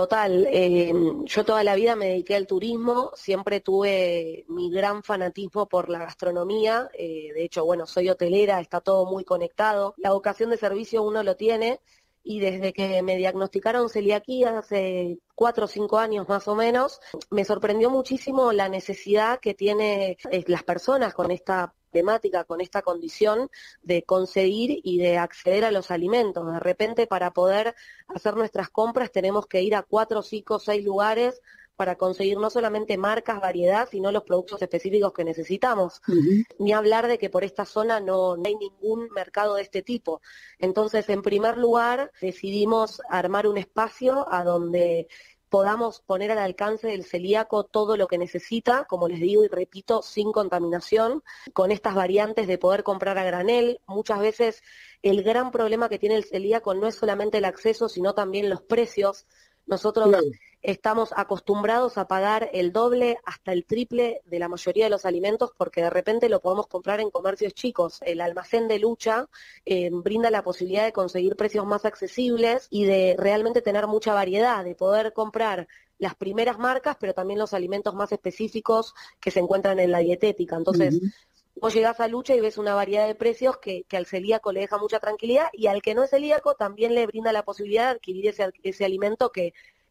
Yo toda la vida me dediqué al turismo, siempre tuve mi gran fanatismo por la gastronomía, de hecho, bueno, soy hotelera, está todo muy conectado. La vocación de servicio uno lo tiene. Y desde que me diagnosticaron celiaquía hace 4 o 5 años más o menos, me sorprendió muchísimo la necesidad que tienen las personas con esta temática, con esta condición de conseguir y de acceder a los alimentos. De repente, para poder hacer nuestras compras tenemos que ir a 4, 5, 6 lugares para conseguir no solamente marcas, variedad, sino los productos específicos que necesitamos. Ni hablar de que por esta zona no hay ningún mercado de este tipo. Entonces, en primer lugar, decidimos armar un espacio a donde podamos poner al alcance del celíaco todo lo que necesita, como les digo y repito, sin contaminación, con estas variantes de poder comprar a granel. Muchas veces el gran problema que tiene el celíaco no es solamente el acceso, sino también los precios. Nosotros estamos acostumbrados a pagar el doble hasta el triple de la mayoría de los alimentos porque de repente lo podemos comprar en comercios chicos. El almacén de Lucha brinda la posibilidad de conseguir precios más accesibles y de realmente tener mucha variedad, de poder comprar las primeras marcas, pero también los alimentos más específicos que se encuentran en la dietética. Entonces, vos llegás a Lucha y ves una variedad de precios que al celíaco le deja mucha tranquilidad y al que no es celíaco también le brinda la posibilidad de adquirir ese alimento que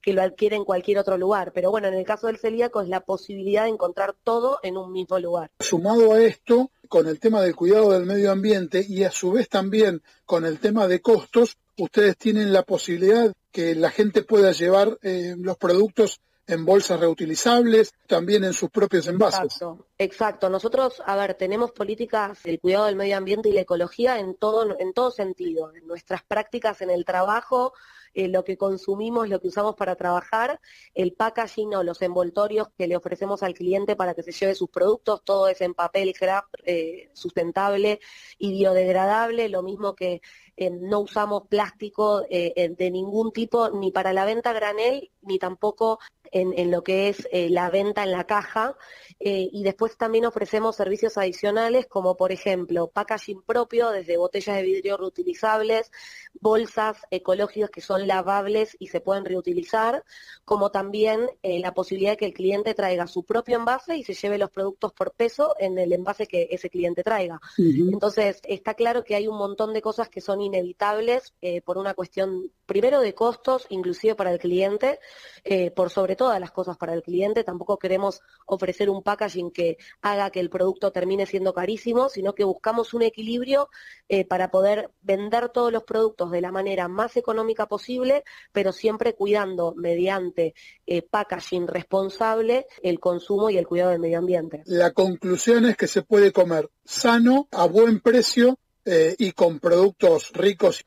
que lo adquiere en cualquier otro lugar. Pero bueno, en el caso del celíaco es la posibilidad de encontrar todo en un mismo lugar. Sumado a esto, con el tema del cuidado del medio ambiente y a su vez también con el tema de costos, ustedes tienen la posibilidad que la gente pueda llevar los productos en bolsas reutilizables, también en sus propios envases. Exacto. Nosotros, tenemos políticas del cuidado del medio ambiente y la ecología en todo sentido. En nuestras prácticas en el trabajo, lo que consumimos, lo que usamos para trabajar, el packaging o los envoltorios que le ofrecemos al cliente para que se lleve sus productos, todo es en papel craft, sustentable y biodegradable, lo mismo que no usamos plástico de ningún tipo, ni para la venta a granel, ni tampoco en lo que es la venta en la caja, y después también ofrecemos servicios adicionales como por ejemplo packaging propio, desde botellas de vidrio reutilizables, bolsas ecológicas que son lavables y se pueden reutilizar, como también la posibilidad de que el cliente traiga su propio envase y se lleve los productos por peso en el envase que ese cliente traiga. Entonces está claro que hay un montón de cosas que son inevitables por una cuestión primero de costos, inclusive para el cliente, por sobre todas las cosas para el cliente. Tampoco queremos ofrecer un packaging que haga que el producto termine siendo carísimo, sino que buscamos un equilibrio para poder vender todos los productos de la manera más económica posible, pero siempre cuidando mediante packaging responsable el consumo y el cuidado del medio ambiente. La conclusión es que se puede comer sano, a buen precio y con productos ricos.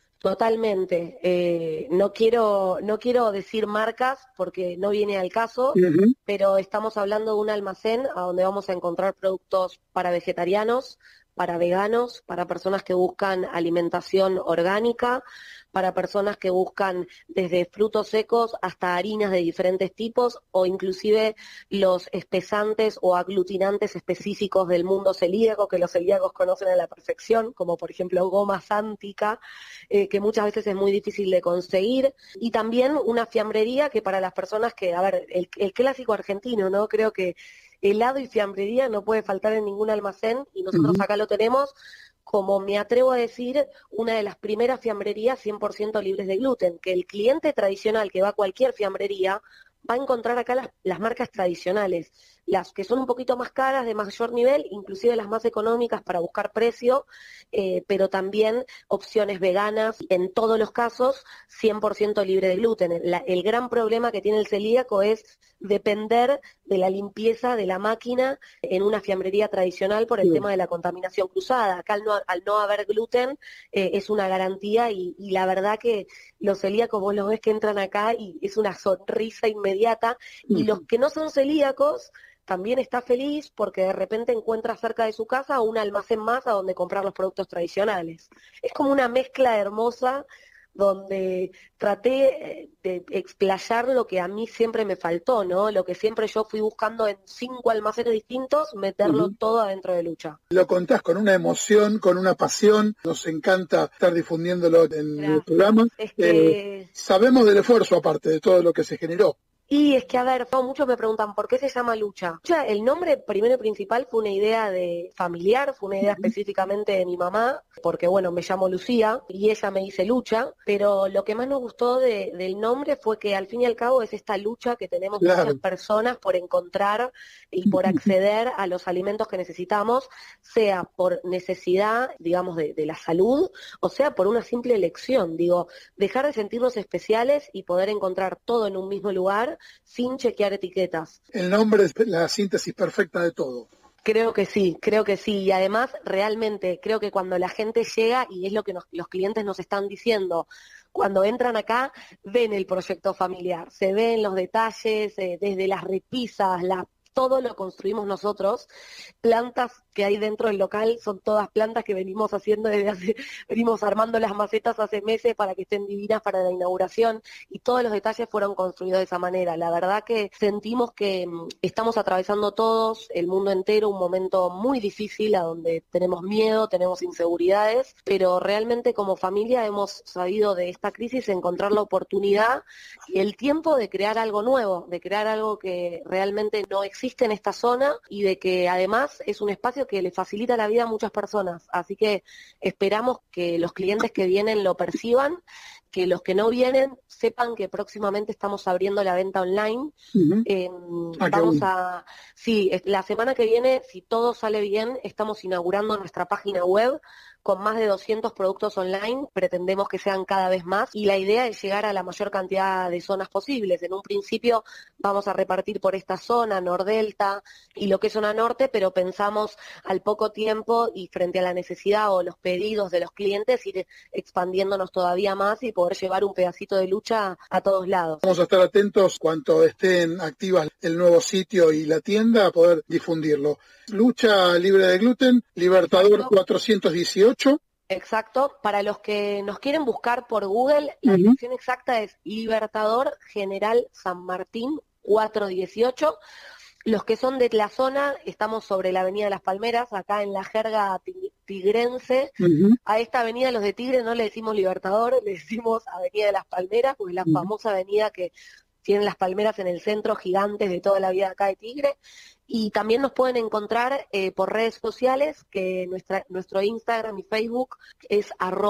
Totalmente. No quiero decir marcas porque no viene al caso, pero estamos hablando de un almacén a donde vamos a encontrar productos para vegetarianos, para veganos, para personas que buscan alimentación orgánica, para personas que buscan desde frutos secos hasta harinas de diferentes tipos o inclusive los espesantes o aglutinantes específicos del mundo celíaco que los celíacos conocen a la perfección, como por ejemplo goma sántica, que muchas veces es muy difícil de conseguir, y también una fiambrería que para las personas que, el clásico argentino, ¿no? Creo que helado y fiambrería no puede faltar en ningún almacén y nosotros acá lo tenemos, como me atrevo a decir, una de las primeras fiambrerías 100% libres de gluten, que el cliente tradicional que va a cualquier fiambrería va a encontrar acá las marcas tradicionales, las que son un poquito más caras, de mayor nivel, inclusive las más económicas para buscar precio, pero también opciones veganas, en todos los casos 100% libre de gluten. El gran problema que tiene el celíaco es depender de la limpieza de la máquina en una fiambrería tradicional por el tema de la contaminación cruzada. Acá al no haber gluten es una garantía y la verdad que los celíacos vos los ves que entran acá y es una sonrisa inmediata, y los que no son celíacos también está feliz porque de repente encuentra cerca de su casa un almacén más a donde comprar los productos tradicionales. Es como una mezcla hermosa donde traté de explayar lo que a mí siempre me faltó, ¿no? Lo que siempre yo fui buscando en 5 almacenes distintos, meterlo todo adentro de Lucha. Lo contás con una emoción, con una pasión, nos encanta estar difundiéndolo en el programa. Es que... sabemos del esfuerzo aparte de todo lo que se generó. Y es que, muchos me preguntan, ¿por qué se llama Lucha? Lucha, el nombre primero y principal fue una idea familiar, fue una idea específicamente de mi mamá, porque bueno, me llamo Lucía y ella me dice Lucha, pero lo que más nos gustó del nombre fue que al fin y al cabo es esta lucha que tenemos muchas personas por encontrar y por acceder a los alimentos que necesitamos, sea por necesidad, digamos, de la salud, o sea por una simple elección, dejar de sentirnos especiales y poder encontrar todo en un mismo lugar, sin chequear etiquetas. El nombre es la síntesis perfecta de todo. Creo que sí, y además realmente creo que cuando la gente llega, y es lo que los clientes nos están diciendo, cuando entran acá ven el proyecto familiar, se ven los detalles, desde las repisas, todo lo construimos nosotros. Plantas que hay dentro del local son todas plantas que venimos haciendo venimos armando las macetas hace meses para que estén divinas para la inauguración, y todos los detalles fueron construidos de esa manera. La verdad que sentimos que estamos atravesando todos, el mundo entero, un momento muy difícil a donde tenemos miedo, tenemos inseguridades, pero realmente como familia hemos sabido de esta crisis encontrar la oportunidad y el tiempo de crear algo nuevo, de crear algo que realmente no existe en esta zona, y de que además es un espacio que le facilita la vida a muchas personas. Así que esperamos que los clientes que vienen lo perciban que los que no vienen sepan que próximamente estamos abriendo la venta online. Sí, la semana que viene, si todo sale bien, estamos inaugurando nuestra página web con más de 200 productos online, pretendemos que sean cada vez más y la idea es llegar a la mayor cantidad de zonas posibles. En un principio vamos a repartir por esta zona, Nordelta y lo que es zona norte, pero pensamos al poco tiempo y frente a la necesidad o los pedidos de los clientes ir expandiéndonos todavía más y poder llevar un pedacito de lucha a todos lados. Vamos a estar atentos cuando estén activas el nuevo sitio y la tienda a poder difundirlo. Lucha libre de gluten, Libertador 418. Exacto. Para los que nos quieren buscar por Google, la dirección exacta es Libertador General San Martín 418. Los que son de la zona, estamos sobre la Avenida de las Palmeras, acá en la jerga tigrense. A esta avenida los de Tigre no le decimos Libertador, le decimos Avenida de las Palmeras, porque es la famosa avenida que tienen las palmeras en el centro, gigantes de toda la vida acá de Tigre. Y también nos pueden encontrar por redes sociales, que nuestro Instagram y Facebook es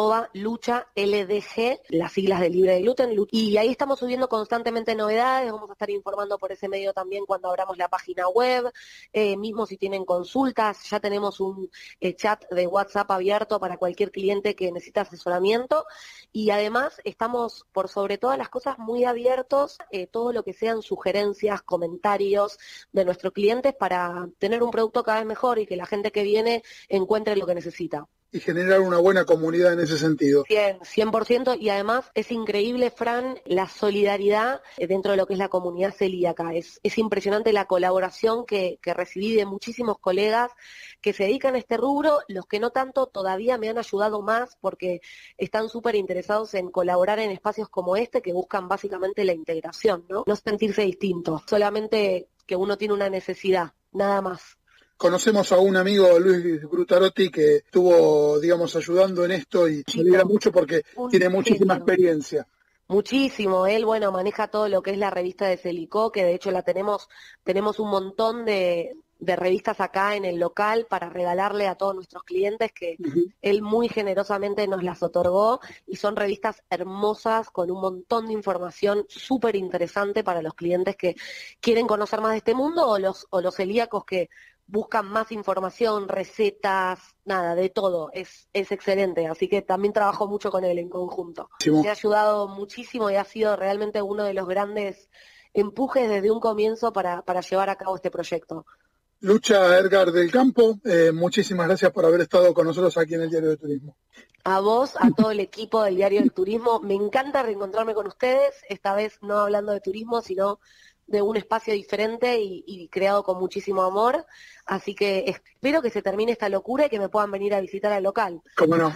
@luchaLDG, las siglas de libre de gluten. Y ahí estamos subiendo constantemente novedades, vamos a estar informando por ese medio también cuando abramos la página web, mismo si tienen consultas, ya tenemos un chat de WhatsApp abierto para cualquier cliente que necesite asesoramiento. Y además estamos, por sobre todas las cosas, muy abiertos, todo lo que sean sugerencias, comentarios de nuestros clientes para tener un producto cada vez mejor y que la gente que viene encuentre lo que necesita. Y generar una buena comunidad en ese sentido. 100%, y además es increíble, Fran, la solidaridad dentro de lo que es la comunidad celíaca. Es impresionante la colaboración que recibí de muchísimos colegas que se dedican a este rubro. Los que no tanto todavía me han ayudado más porque están súper interesados en colaborar en espacios como este que buscan básicamente la integración, ¿no? No sentirse distintos, solamente que uno tiene una necesidad, nada más. Conocemos a un amigo, Luis Brutarotti, que estuvo, digamos, ayudando en esto y se alegra mucho porque tiene muchísima experiencia. Muchísimo, él, maneja todo lo que es la revista de Celicó, que de hecho tenemos un montón de revistas acá en el local para regalarle a todos nuestros clientes, que él muy generosamente nos las otorgó, y son revistas hermosas con un montón de información súper interesante para los clientes que quieren conocer más de este mundo o los celíacos que buscan más información, recetas, nada, de todo. Es excelente, así que también trabajo mucho con él en conjunto. Me ha ayudado muchísimo y ha sido realmente uno de los grandes empujes desde un comienzo para llevar a cabo este proyecto. Lucha Edgar del Campo, muchísimas gracias por haber estado con nosotros aquí en el Diario de Turismo. A vos, a todo el equipo del Diario del Turismo, me encanta reencontrarme con ustedes, esta vez no hablando de turismo, sino de un espacio diferente y creado con muchísimo amor, así que espero que se termine esta locura y que me puedan venir a visitar al local. Cómo no,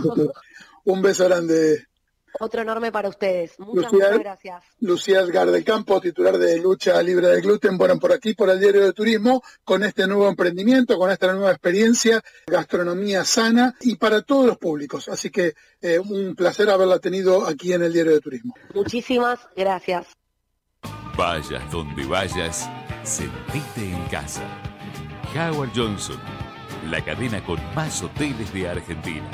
un beso grande. Otro enorme para ustedes. Muchas gracias. Lucía Edgar del Campo, titular de Lucha Libre de Gluten. Bueno, por aquí, por el Diario de Turismo, con este nuevo emprendimiento, con esta nueva experiencia, gastronomía sana y para todos los públicos. Así que un placer haberla tenido aquí en el Diario de Turismo. Muchísimas gracias. Vayas donde vayas, sentite en casa. Howard Johnson, la cadena con más hoteles de Argentina.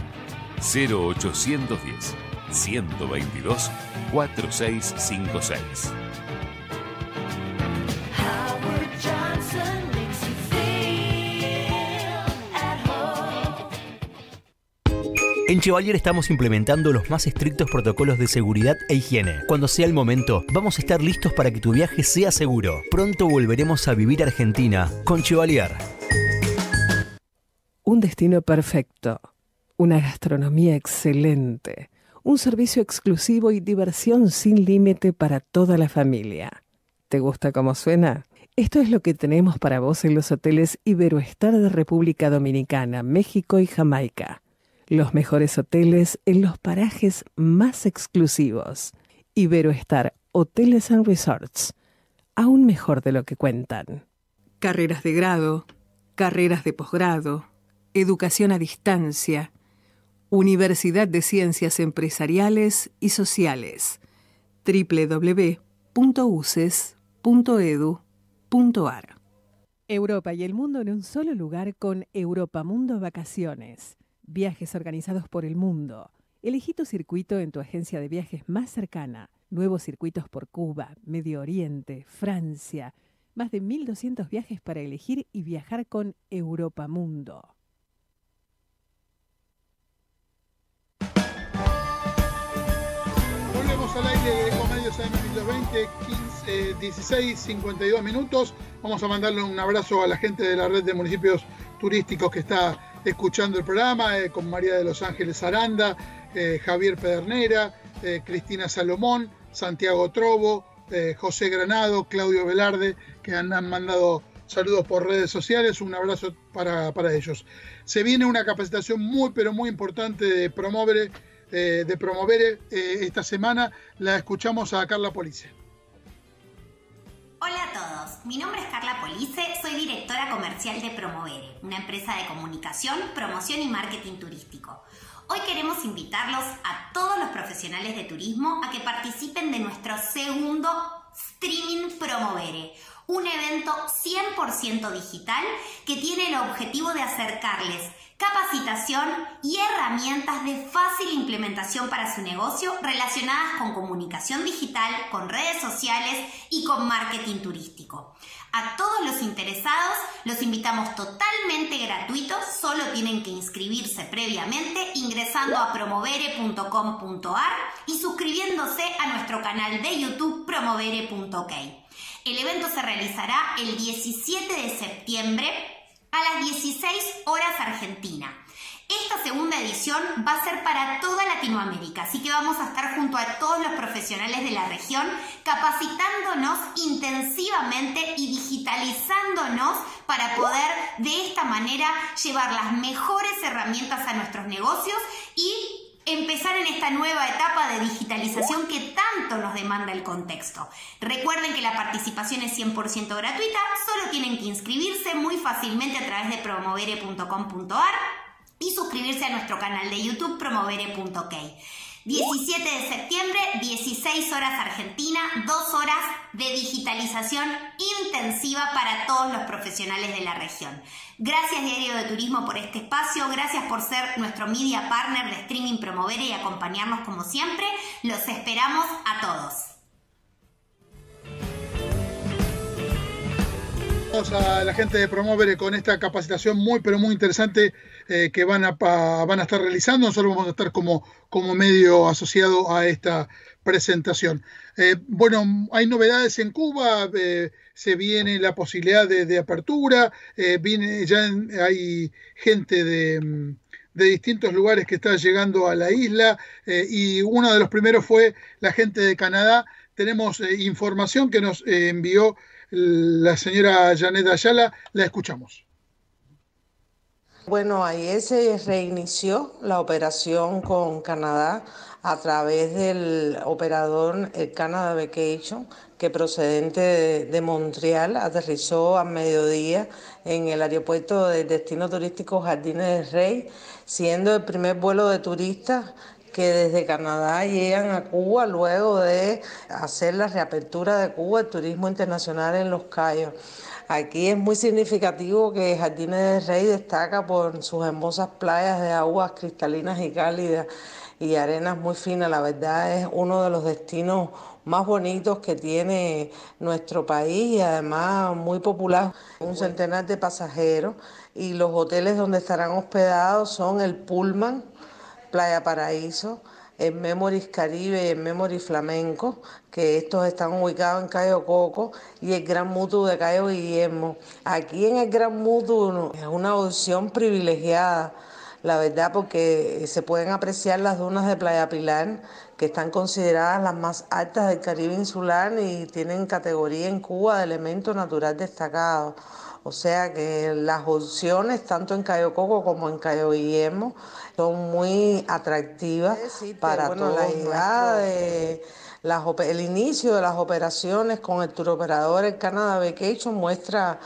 0810 122 4656. En Chevalier estamos implementando los más estrictos protocolos de seguridad e higiene. Cuando sea el momento, vamos a estar listos para que tu viaje sea seguro. Pronto volveremos a vivir Argentina con Chevalier. Un destino perfecto, una gastronomía excelente, un servicio exclusivo y diversión sin límite para toda la familia. ¿Te gusta cómo suena? Esto es lo que tenemos para vos en los hoteles Iberoestar de República Dominicana, México y Jamaica. Los mejores hoteles en los parajes más exclusivos. Iberoestar Hoteles and Resorts. Aún mejor de lo que cuentan. Carreras de grado, carreras de posgrado, educación a distancia, Universidad de Ciencias Empresariales y Sociales. www.uces.edu.ar. Europa y el mundo en un solo lugar con Europa Mundo Vacaciones. Viajes organizados por el mundo. Elegí tu circuito en tu agencia de viajes más cercana. Nuevos circuitos por Cuba, Medio Oriente, Francia. Más de 1.200 viajes para elegir y viajar con Europa Mundo. Volvemos al aire de Ecomedios AM 1020, 16:52 minutos. Vamos a mandarle un abrazo a la gente de la red de municipios turísticos que está escuchando el programa, con María de los Ángeles Aranda, Javier Pedernera, Cristina Salomón, Santiago Trobo, José Granado, Claudio Velarde, que han mandado saludos por redes sociales. Un abrazo para ellos. Se viene una capacitación muy, pero muy importante de Promovere. Esta semana la escuchamos a Carla Police. Hola a todos, mi nombre es Carla Police, soy directora comercial de Promovere, una empresa de comunicación, promoción y marketing turístico. Hoy queremos invitarlos a todos los profesionales de turismo a que participen de nuestro segundo Streaming Promovere, un evento 100% digital que tiene el objetivo de acercarles capacitación y herramientas de fácil implementación para su negocio relacionadas con comunicación digital, con redes sociales y con marketing turístico. A todos los interesados los invitamos totalmente gratuitos, solo tienen que inscribirse previamente ingresando a promovere.com.ar y suscribiéndose a nuestro canal de YouTube promovere.ok. El evento se realizará el 17 de septiembre a las 16 horas Argentina. Esta segunda edición va a ser para toda Latinoamérica, así que vamos a estar junto a todos los profesionales de la región capacitándonos intensivamente y digitalizándonos para poder de esta manera llevar las mejores herramientas a nuestros negocios y empezar en esta nueva etapa de digitalización que tanto nos demanda el contexto. Recuerden que la participación es 100% gratuita, solo tienen que inscribirse muy fácilmente a través de promovere.com.ar y suscribirse a nuestro canal de YouTube promovere.ok. 17 de septiembre, 16 horas Argentina, 2 horas de digitalización intensiva para todos los profesionales de la región. Gracias Diario de Turismo por este espacio, gracias por ser nuestro media partner de Streaming Promovere y acompañarnos como siempre. Los esperamos a todos. Vamos a la gente de Promovere con esta capacitación muy, pero muy interesante que van a estar realizando. Nosotros vamos a estar como medio asociado a esta presentación. Bueno, hay novedades en Cuba, se viene la posibilidad de apertura, hay gente de distintos lugares que está llegando a la isla y uno de los primeros fue la gente de Canadá. Tenemos información que nos envió la señora Janet Ayala, la escuchamos. Bueno, ayer se reinició la operación con Canadá a través del operador el Canada Vacation, que procedente de Montreal aterrizó a mediodía en el aeropuerto del destino turístico Jardines del Rey, siendo el primer vuelo de turistas que desde Canadá llegan a Cuba luego de hacer la reapertura de Cuba, el turismo internacional en Los Cayos. Aquí es muy significativo que Jardines del Rey destaca por sus hermosas playas de aguas cristalinas y cálidas y arenas muy finas. La verdad es uno de los destinos más bonitos que tiene nuestro país y además muy popular. Un centenar de pasajeros y los hoteles donde estarán hospedados son el Pullman, Playa Paraíso, el Memories Caribe y el Memories Flamenco, que estos están ubicados en Cayo Coco, y el Gran Mutu de Cayo Guillermo. Aquí en el Gran Mutu es una opción privilegiada, la verdad, porque se pueden apreciar las dunas de Playa Pilar, que están consideradas las más altas del Caribe insular y tienen categoría en Cuba de elemento natural destacado. O sea que las opciones, tanto en Cayo Coco como en Cayo Guillermo, son muy atractivas para todos. La llegada de el inicio de las operaciones con el turoperador el Canada Vacation muestra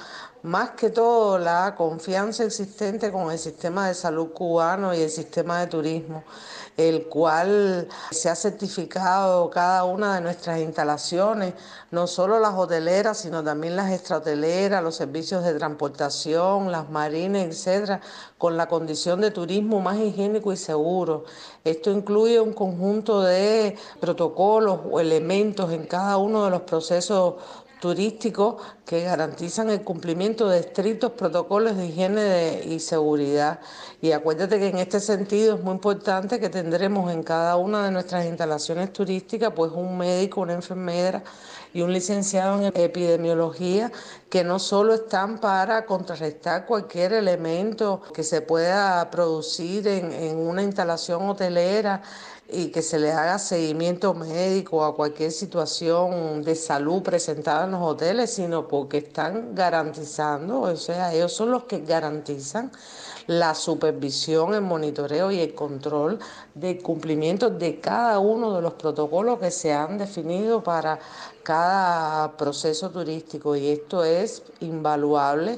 más que todo la confianza existente con el sistema de salud cubano y el sistema de turismo, el cual se ha certificado cada una de nuestras instalaciones, no solo las hoteleras, sino también las extrahoteleras, los servicios de transportación, las marinas, etcétera, con la condición de turismo más higiénico y seguro. Esto incluye un conjunto de protocolos o elementos en cada uno de los procesos turísticos que garantizan el cumplimiento de estrictos protocolos de higiene y seguridad. Y acuérdate que en este sentido es muy importante que tendremos en cada una de nuestras instalaciones turísticas pues un médico, una enfermera y un licenciado en epidemiología, que no solo están para contrarrestar cualquier elemento que se pueda producir en una instalación hotelera y que se le haga seguimiento médico a cualquier situación de salud presentada en los hoteles, sino porque están garantizando, o sea, ellos son los que garantizan la supervisión, el monitoreo y el control del cumplimiento de cada uno de los protocolos que se han definido para cada proceso turístico, y esto es invaluable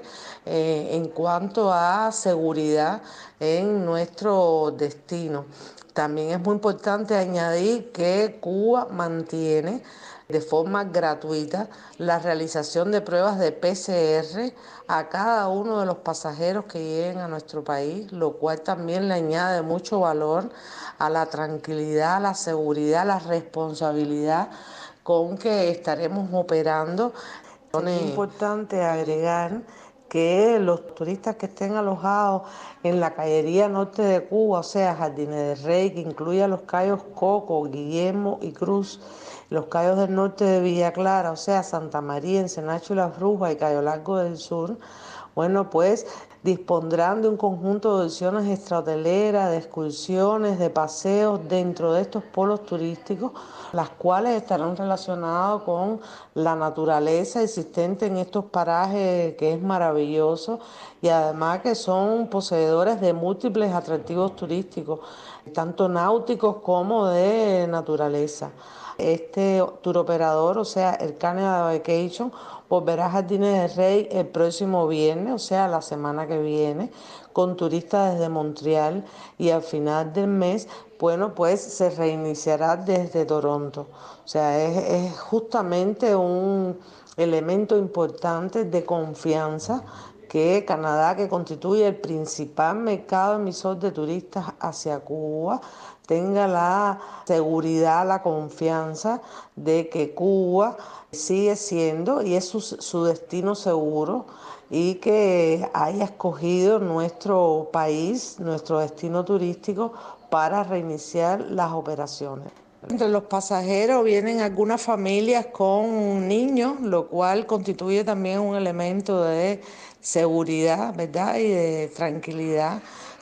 en cuanto a seguridad en nuestro destino. También es muy importante añadir que Cuba mantiene de forma gratuita la realización de pruebas de PCR a cada uno de los pasajeros que lleguen a nuestro país, lo cual también le añade mucho valor a la tranquilidad, a la seguridad, a la responsabilidad con que estaremos operando. Es importante agregar que los turistas que estén alojados en la callería norte de Cuba, o sea, Jardines del Rey, que incluye los cayos Coco, Guillermo y Cruz, los cayos del norte de Villa Clara, o sea, Santa María, Ensenacho y Las Brujas y Cayo Largo del Sur, bueno, pues dispondrán de un conjunto de opciones extrahoteleras, de excursiones, de paseos dentro de estos polos turísticos, las cuales estarán relacionadas con la naturaleza existente en estos parajes, que es maravilloso, y además que son poseedores de múltiples atractivos turísticos, tanto náuticos como de naturaleza. Este tour operador, o sea, el Canada Vacation, volverá a Jardines del Rey el próximo viernes, o sea, la semana que viene, con turistas desde Montreal, y al final del mes, bueno, pues se reiniciará desde Toronto. O sea, es justamente un elemento importante de confianza que Canadá, que constituye el principal mercado emisor de turistas hacia Cuba, tenga la seguridad, la confianza de que Cuba sigue siendo y es su destino seguro, y que haya escogido nuestro país, nuestro destino turístico, para reiniciar las operaciones. Entre los pasajeros vienen algunas familias con niños, lo cual constituye también un elemento de seguridad, ¿verdad?, y de tranquilidad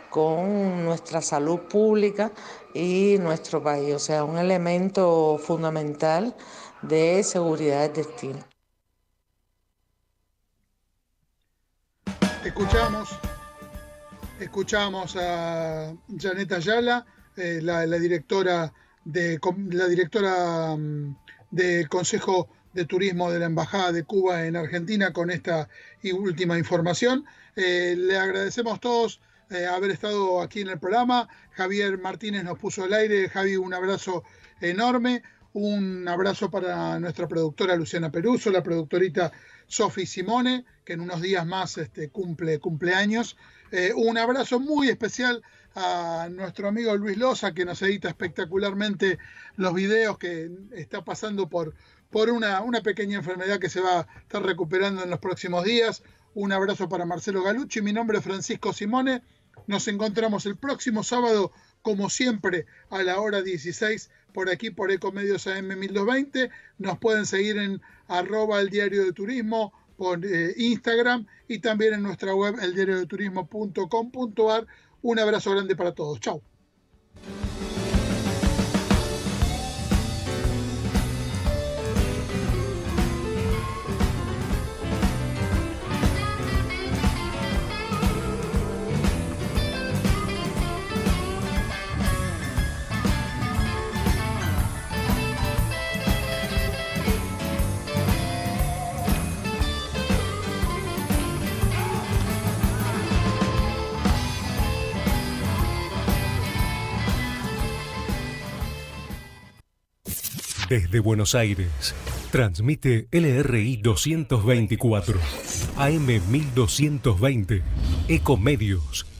con nuestra salud pública y nuestro país. O sea, un elemento fundamental de seguridad del destino. Escuchamos a Janet Ayala, la directora del Consejo de Turismo de la Embajada de Cuba en Argentina, con esta última información. Le agradecemos todos haber estado aquí en el programa. Javier Martínez nos puso al aire. Javi, un abrazo enorme. Un abrazo para nuestra productora Luciana Peruso, la productorita Sofi Simone, que en unos días más cumpleaños. Un abrazo muy especial a nuestro amigo Luis Loza, que nos edita espectacularmente los videos, que está pasando por una pequeña enfermedad que se va a estar recuperando en los próximos días. Un abrazo para Marcelo Galucci. Mi nombre es Francisco Simone. Nos encontramos el próximo sábado, como siempre, a la hora 16, por aquí por Ecomedios AM 1220. Nos pueden seguir en @el Diario de Turismo por Instagram, y también en nuestra web eldiariodeturismo.com.ar. Un abrazo grande para todos. Chau. Desde Buenos Aires, transmite LRI 224, AM 1220, Ecomedios.